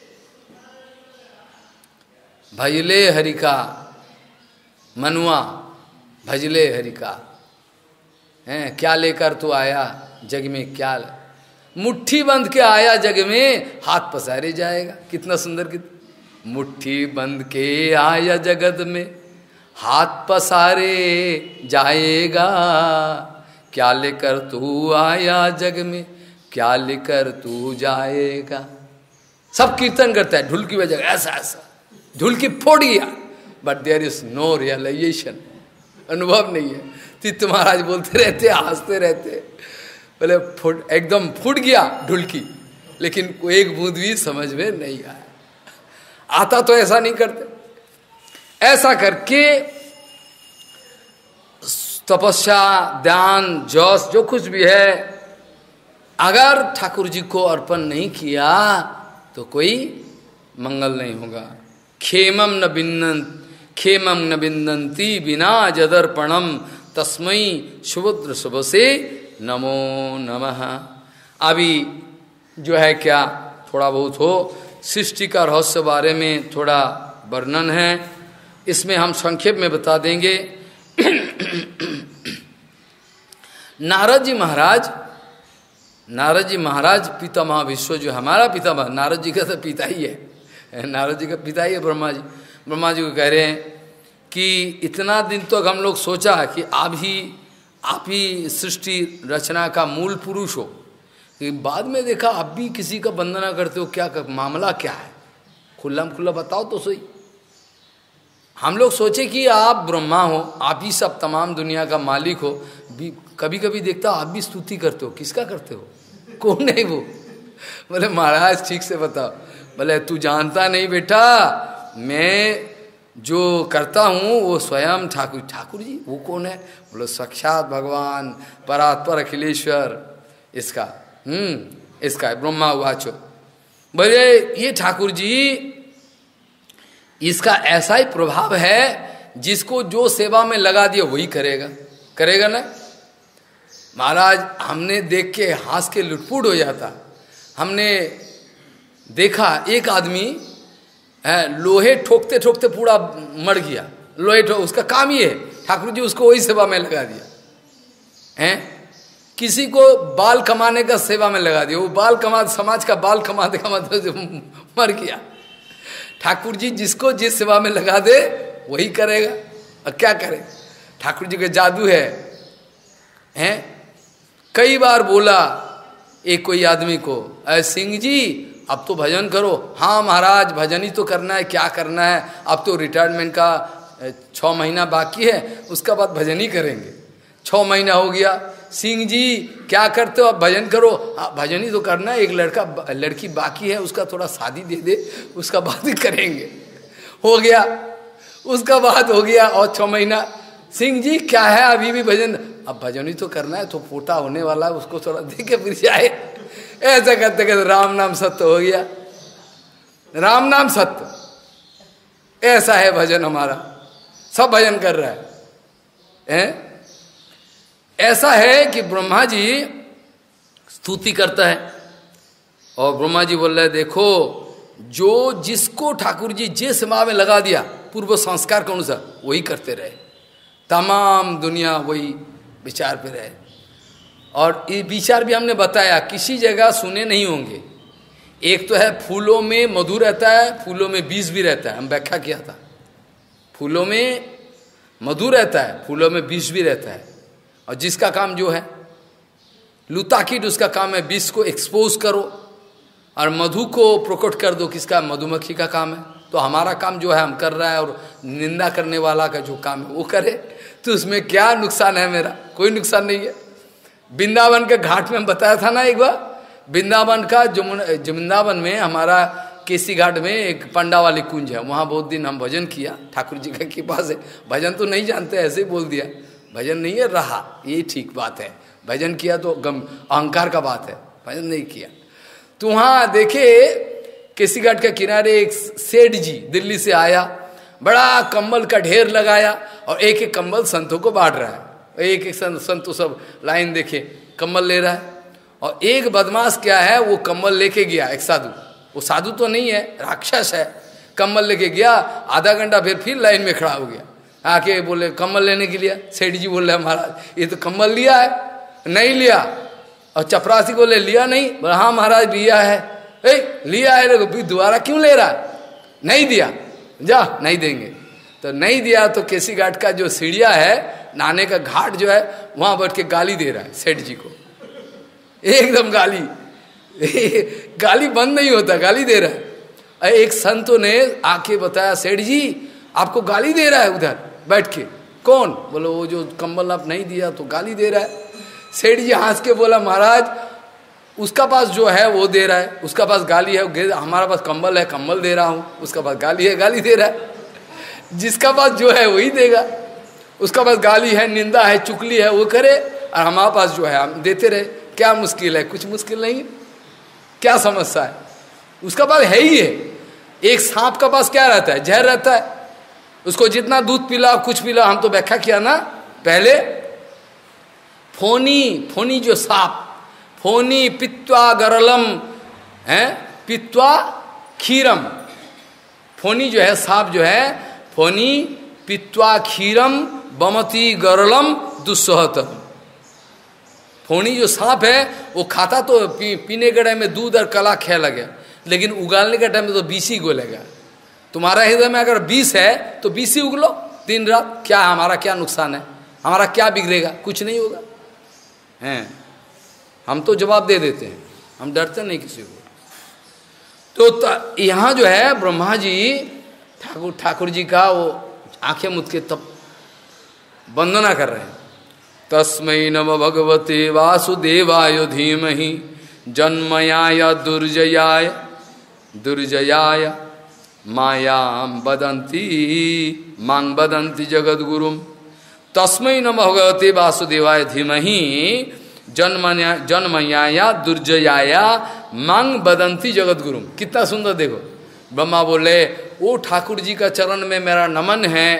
भजले हरि का मनुआ, भजले हरि का, हैं क्या लेकर तू आया जग में, क्या मुट्ठी बंद के आया जग में, हाथ पसारे जाएगा। कितना सुंदर, कितना मुट्ठी बंद के आया जगत में, हाथ पसारे जाएगा। क्या लेकर तू आया जग में, क्या लेकर तू जाएगा। सब कीर्तन करता है, ढुलकी बजेगा ऐसा ऐसा, ढुलकी फोड़ गया, but there is no realization, अनुभव नहीं है। तीर्थ महाराज बोलते रहते, हंसते रहते, बोले फुट एकदम फूट गया ढुलकी, लेकिन एक बूंद भी समझ में नहीं आया। आता तो ऐसा नहीं करते। ऐसा करके तपस्या, ध्यान, जस जो कुछ भी है, अगर ठाकुर जी को अर्पण नहीं किया तो कोई मंगल नहीं होगा। खेमम न बिन्नन खेमम न बिंदंती बिना जदर्पणम तस्मई शुभद्र शुभ से नमो नमः। अभी जो है क्या थोड़ा बहुत हो, सृष्टि का रहस्य बारे में थोड़ा वर्णन है, इसमें हम संक्षेप में बता देंगे। नारद जी महाराज, नारद जी महाराज पितामह विश्व, जो हमारा पितामह, नारद जी का तो पिता ही है, नारद जी का पिता ही है ब्रह्मा जी। ब्रह्मा जी को कह रहे हैं कि इतना दिन तक तो हम लोग सोचा कि आप ही आप ही सृष्टि रचना का मूल पुरुष हो, कि बाद में देखा आप भी किसी का वंदना करते हो, क्या कर, मामला क्या है, खुल्लम खुल्ला बताओ तो सही। हम लोग सोचे कि आप ब्रह्मा हो, आप ही सब तमाम दुनिया का मालिक हो, भी कभी कभी देखता आप भी स्तुति करते हो, किसका करते हो, कौन है वो। बोले महाराज ठीक से बताओ। बोले तू जानता नहीं बेटा, मैं जो करता हूँ वो स्वयं ठाकुर। ठाकुर जी वो कौन है। बोलो साक्षात भगवान परात्पर अखिलेश्वर, इसका हम्म इसका ब्रह्मा वाचो। बोले ये ठाकुर जी, इसका ऐसा ही प्रभाव है, जिसको जो सेवा में लगा दिया वही करेगा, करेगा ना। महाराज हमने देख के हंस के लुटपुट हो जाता। हमने देखा एक आदमी है, लोहे ठोकते ठोकते पूरा मर गया, लोहे ठोक, उसका काम ही है, ठाकुर जी उसको वही सेवा में लगा दिया हैं। किसी को बाल कमाने का सेवा में लगा दिया, वो बाल कमा, समाज का बाल कमाते कमाते मर गया। ठाकुर जी जिसको जिस सेवा में लगा दे वही करेगा, और क्या करे, ठाकुर जी का जादू है हैं। कई बार बोला एक कोई आदमी को, अरे सिंह जी अब तो भजन करो। हाँ महाराज भजन ही तो करना है, क्या करना है, अब तो रिटायरमेंट का छः महीना बाकी है, उसका बाद भजन ही करेंगे। छः महीना हो गया, सिंह जी क्या करते हो, अब भजन करो। हाँ भजन ही तो करना है, एक लड़का लड़की बाकी है, उसका थोड़ा शादी दे दे, उसका बाद ही करेंगे। हो गया, उसका बाद हो गया और छः महीना, सिंह जी क्या है अभी भी भजन, अब भजन ही तो करना है, तो पोता होने वाला है, उसको थोड़ा दे के फिर जाए। ऐसा करते करते राम नाम सत्य हो गया, राम नाम सत्य। ऐसा है भजन हमारा, सब भजन कर रहा है, है? ऐसा है कि ब्रह्मा जी स्तुति करता है, और ब्रह्मा जी बोल रहे देखो, जो जिसको ठाकुर जी जिस सेवा में लगा दिया पूर्व संस्कार के अनुसार वही करते रहे, तमाम दुनिया वही विचार पे रहे। और ये विचार भी हमने बताया, किसी जगह सुने नहीं होंगे। एक तो है फूलों में मधु रहता है, फूलों में बीज भी रहता है, हम व्याख्या किया था। फूलों में मधु रहता है, फूलों में बीज भी रहता है, और जिसका काम जो है लुताकीट, उसका काम है बीज को एक्सपोज करो और मधु को प्रकट कर दो, किसका, मधुमक्खी का काम है। तो हमारा काम जो है हम कर रहा है, और निंदा करने वाला का जो काम है वो करे, तो उसमें क्या नुकसान है मेरा, कोई नुकसान नहीं है। वृंदावन के घाट में हम बताया था ना एक बार, वृंदावन का जमुना, वृंदावन में हमारा केसी घाट में एक पंडा वाली कुंज है, वहाँ बहुत दिन हम भजन किया, ठाकुर जी का कृपा से। भजन तो नहीं जानते, ऐसे ही बोल दिया, भजन नहीं है रहा, ये ठीक बात है। भजन किया तो गम अहंकार का बात है, भजन नहीं किया। तो वहाँ देखे केसी घाट के किनारे एक सेठ जी दिल्ली से आया, बड़ा कंबल का ढेर लगाया और एक एक कंबल संतों को बांट रहा है। एक एक संत संतों सब लाइन देखे कंबल ले रहा है। और एक बदमाश क्या है, वो कंबल लेके गया, एक साधु, वो साधु तो नहीं है, राक्षस है, कंबल लेके गया। आधा घंटा फिर फिर लाइन में खड़ा हो गया, आके बोले कंबल लेने के लिए। सेठ जी बोल रहे महाराज ये तो कंबल लिया है, नहीं लिया। और चपरासी को ले लिया नहीं, बोला हाँ महाराज लिया है। ए, लिया है देखो, दोबारा क्यों ले रहा है, नहीं दिया, जा नहीं देंगे। तो नहीं दिया तो केसी घाट का जो सीढ़िया है, नहाने का घाट जो है, वहां बैठ के गाली दे रहा है सेठ जी को, एकदम गाली गाली बंद नहीं होता, गाली दे रहा है। एक संतों ने आके बताया सेठ जी आपको गाली दे रहा है उधर बैठ के। कौन? बोलो वो जो कंबल आप नहीं दिया तो गाली दे रहा है। सेठ जी हंस के बोला महाराज उसका पास जो है वो दे रहा है, उसका पास गाली है, हमारा पास कंबल है, कंबल दे रहा हूँ, उसका पास गाली है, गाली दे रहा है। जिसका पास जो है वही देगा, उसका पास गाली है, निंदा है, चुगली है, वो करे, और हमारे पास जो है हम देते रहे। क्या मुश्किल है? कुछ मुश्किल नहीं है, क्या समस्या है? उसका पास है ही है। एक सांप का पास क्या रहता है? जहर रहता है, उसको जितना दूध पिला कुछ पिला, हम तो व्याख्या किया ना पहले। फोनी फोनी जो सांप, फोनी पित्वा गरलम है, पित्वा खीरम, फोनी जो है सांप जो है, फोनी पित्वा खीरम बमती गरलम दुस्सहतम। फोनी जो सांप है वो खाता तो पी, पीने के टाइम में दूध और कला खे लगे, लेकिन उगालने के टाइम में तो बीस ही गोलेगा। तुम्हारा हृदय में अगर बीस है तो बीस ही उगलो दिन रात, क्या हमारा क्या नुकसान है, हमारा क्या बिगड़ेगा? कुछ नहीं होगा। हैं हम तो जवाब दे देते हैं, हम डरते नहीं किसी को। तो यहाँ जो है ब्रह्मा जी ठाकुर ठाकुर जी का वो आंखें मुद के तब वंदना कर रहे हैं। तस्मै नमः भगवते वासुदेवाय धीमहि जन्मयाय दुर्जयाय दुर्जयाय मायां वदन्ति मां वदन्ति जगद्गुरुम। तस्मै नमः भगवते वासुदेवाय धीमहि जन्मया जन्मयाया दुर्जयाया मां वदन्ति जगद्गुरुम। कितना सुंदर देखो, ब्रह्मा बोले वो ठाकुर जी का चरण में मेरा नमन है,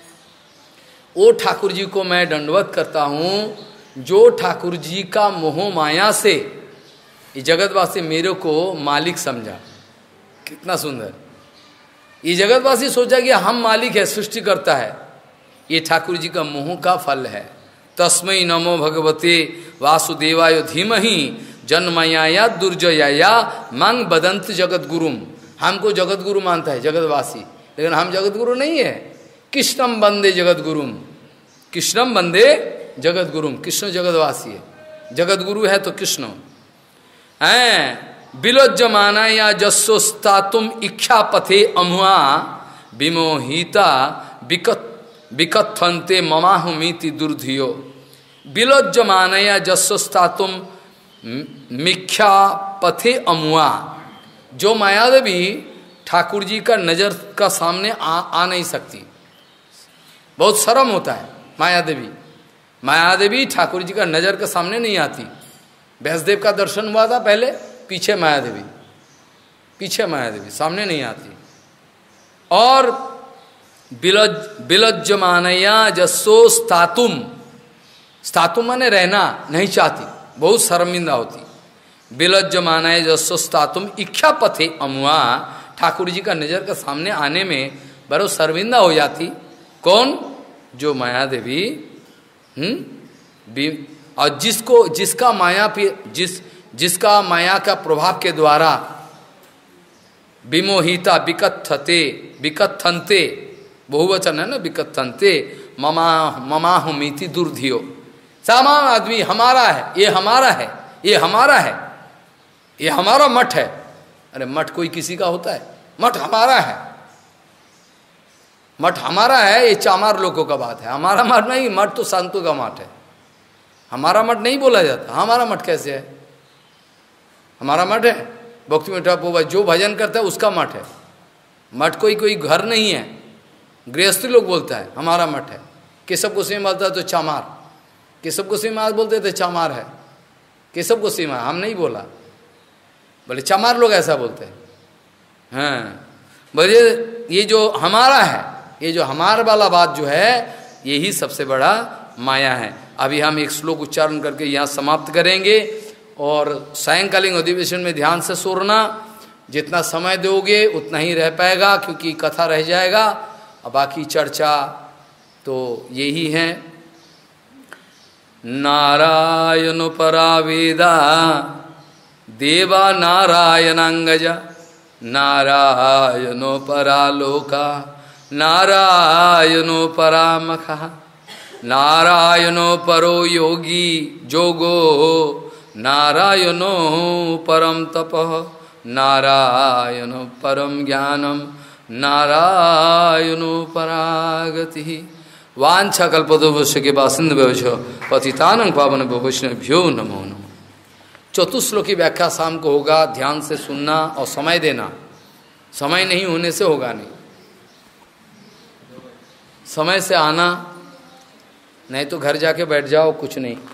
ओ ठाकुर जी को मैं दंडवत करता हूँ जो ठाकुर जी का मोह माया से ये जगतवासी मेरे को मालिक समझा। कितना सुंदर, ये जगतवासी सोचा कि हम मालिक है, सृष्टि करता है, ये ठाकुर जी का मोह का फल है। तस्मै नमो भगवते वासुदेवाय धीमहि जन्मयाया दुर्जयाया मां वदंत जगद्गुरुम। हमको जगतगुरु मानता है जगतवासी, लेकिन हम जगतगुरु नहीं है। कृष्णम वंदे जगद्गुरुम, कृष्णम वंदे जगद्गुरुम, कृष्ण जगतवासी है, जगतगुरु है तो कृष्ण है। बिलोज्जमाना या जस्सोस्तातुम इच्छा पथे अमुआ विमोहिता विकत विकथन्ते ममाहुमीति दुर्धियो। बिलोज्जमाना या जस्सोस्तातुम मिख्या पथे अमुआ। जो मायादेवी ठाकुर जी का नजर का सामने आ, आ नहीं सकती, बहुत शर्म होता है मायादेवी। मायादेवी ठाकुर जी का नजर के सामने नहीं आती। व्यासदेव का दर्शन हुआ था पहले, पीछे मायादेवी, पीछे मायादेवी, सामने नहीं आती। और बिलज बिलज्जमानया जस्सो स्तातुम, स्तातुम माने रहना नहीं चाहती, बहुत शर्मिंदा होती। बिलज्जमानया जस्सो स्तातुम इच्छा पथे अमुआ, ठाकुर जी का नजर का सामने आने में बड़ो शर्मिंदा हो जाती। कौन? जो माया देवी। हम्म और जिसको जिसका माया पे जिस जिसका माया का प्रभाव के द्वारा विमोहिता विकथते विकथन्ते, बहुवचन है ना, विकथन्ते ममा ममाहुमीति दुर्धियो। सामान्य आदमी हमारा है, ये हमारा है, ये हमारा है, ये हमारा मठ है। अरे मठ कोई किसी का होता है? मठ हमारा है, मठ हमारा है, ये चामार लोगों का बात है। हमारा मठ नहीं, मठ तो संतों का मठ है। हमारा मठ नहीं बोला जाता। हमारा मठ कैसे है? हमारा मठ है भक्ति में जो भजन करता है उसका मठ है। मठ कोई कोई घर नहीं है, गृहस्थी लोग बोलता है हमारा मठ है। केशव गोस्वामी बोलता है तो चामार, केशव गोस्वामी महाराज बोलते थे चामार है, केशव गोस्वामी महाराज, हम नहीं बोला, बोले चामार लोग ऐसा बोलते हैं। हाँ बोले ये जो हमारा है, ये जो हमार वाला बात जो है यही सबसे बड़ा माया है। अभी हम एक श्लोक उच्चारण करके यहाँ समाप्त करेंगे और सायंकालीन अधिवेशन में ध्यान से सुनना। जितना समय दोगे उतना ही रह पाएगा, क्योंकि कथा रह जाएगा और बाकी चर्चा तो यही है। नारायण परावेदा देवा नारायणांगजा नारायणो परालोका नारायणो परामखा नारायणो परो योगी जोगो नारायणो परम तपः नारायणो परम ज्ञानम नारायणो परागति। वांछा कल्पतरुभ्यश्च कृपा सिन्धुभ्यो पतितानं पावनेभ्यो वैष्णवेभ्यो नमो नमः। चतुश्लोकी व्याख्या शाम को होगा, ध्यान से सुनना और समय देना। समय नहीं होने से होगा नहीं, समय से आना, नहीं तो घर जाके बैठ जाओ कुछ नहीं।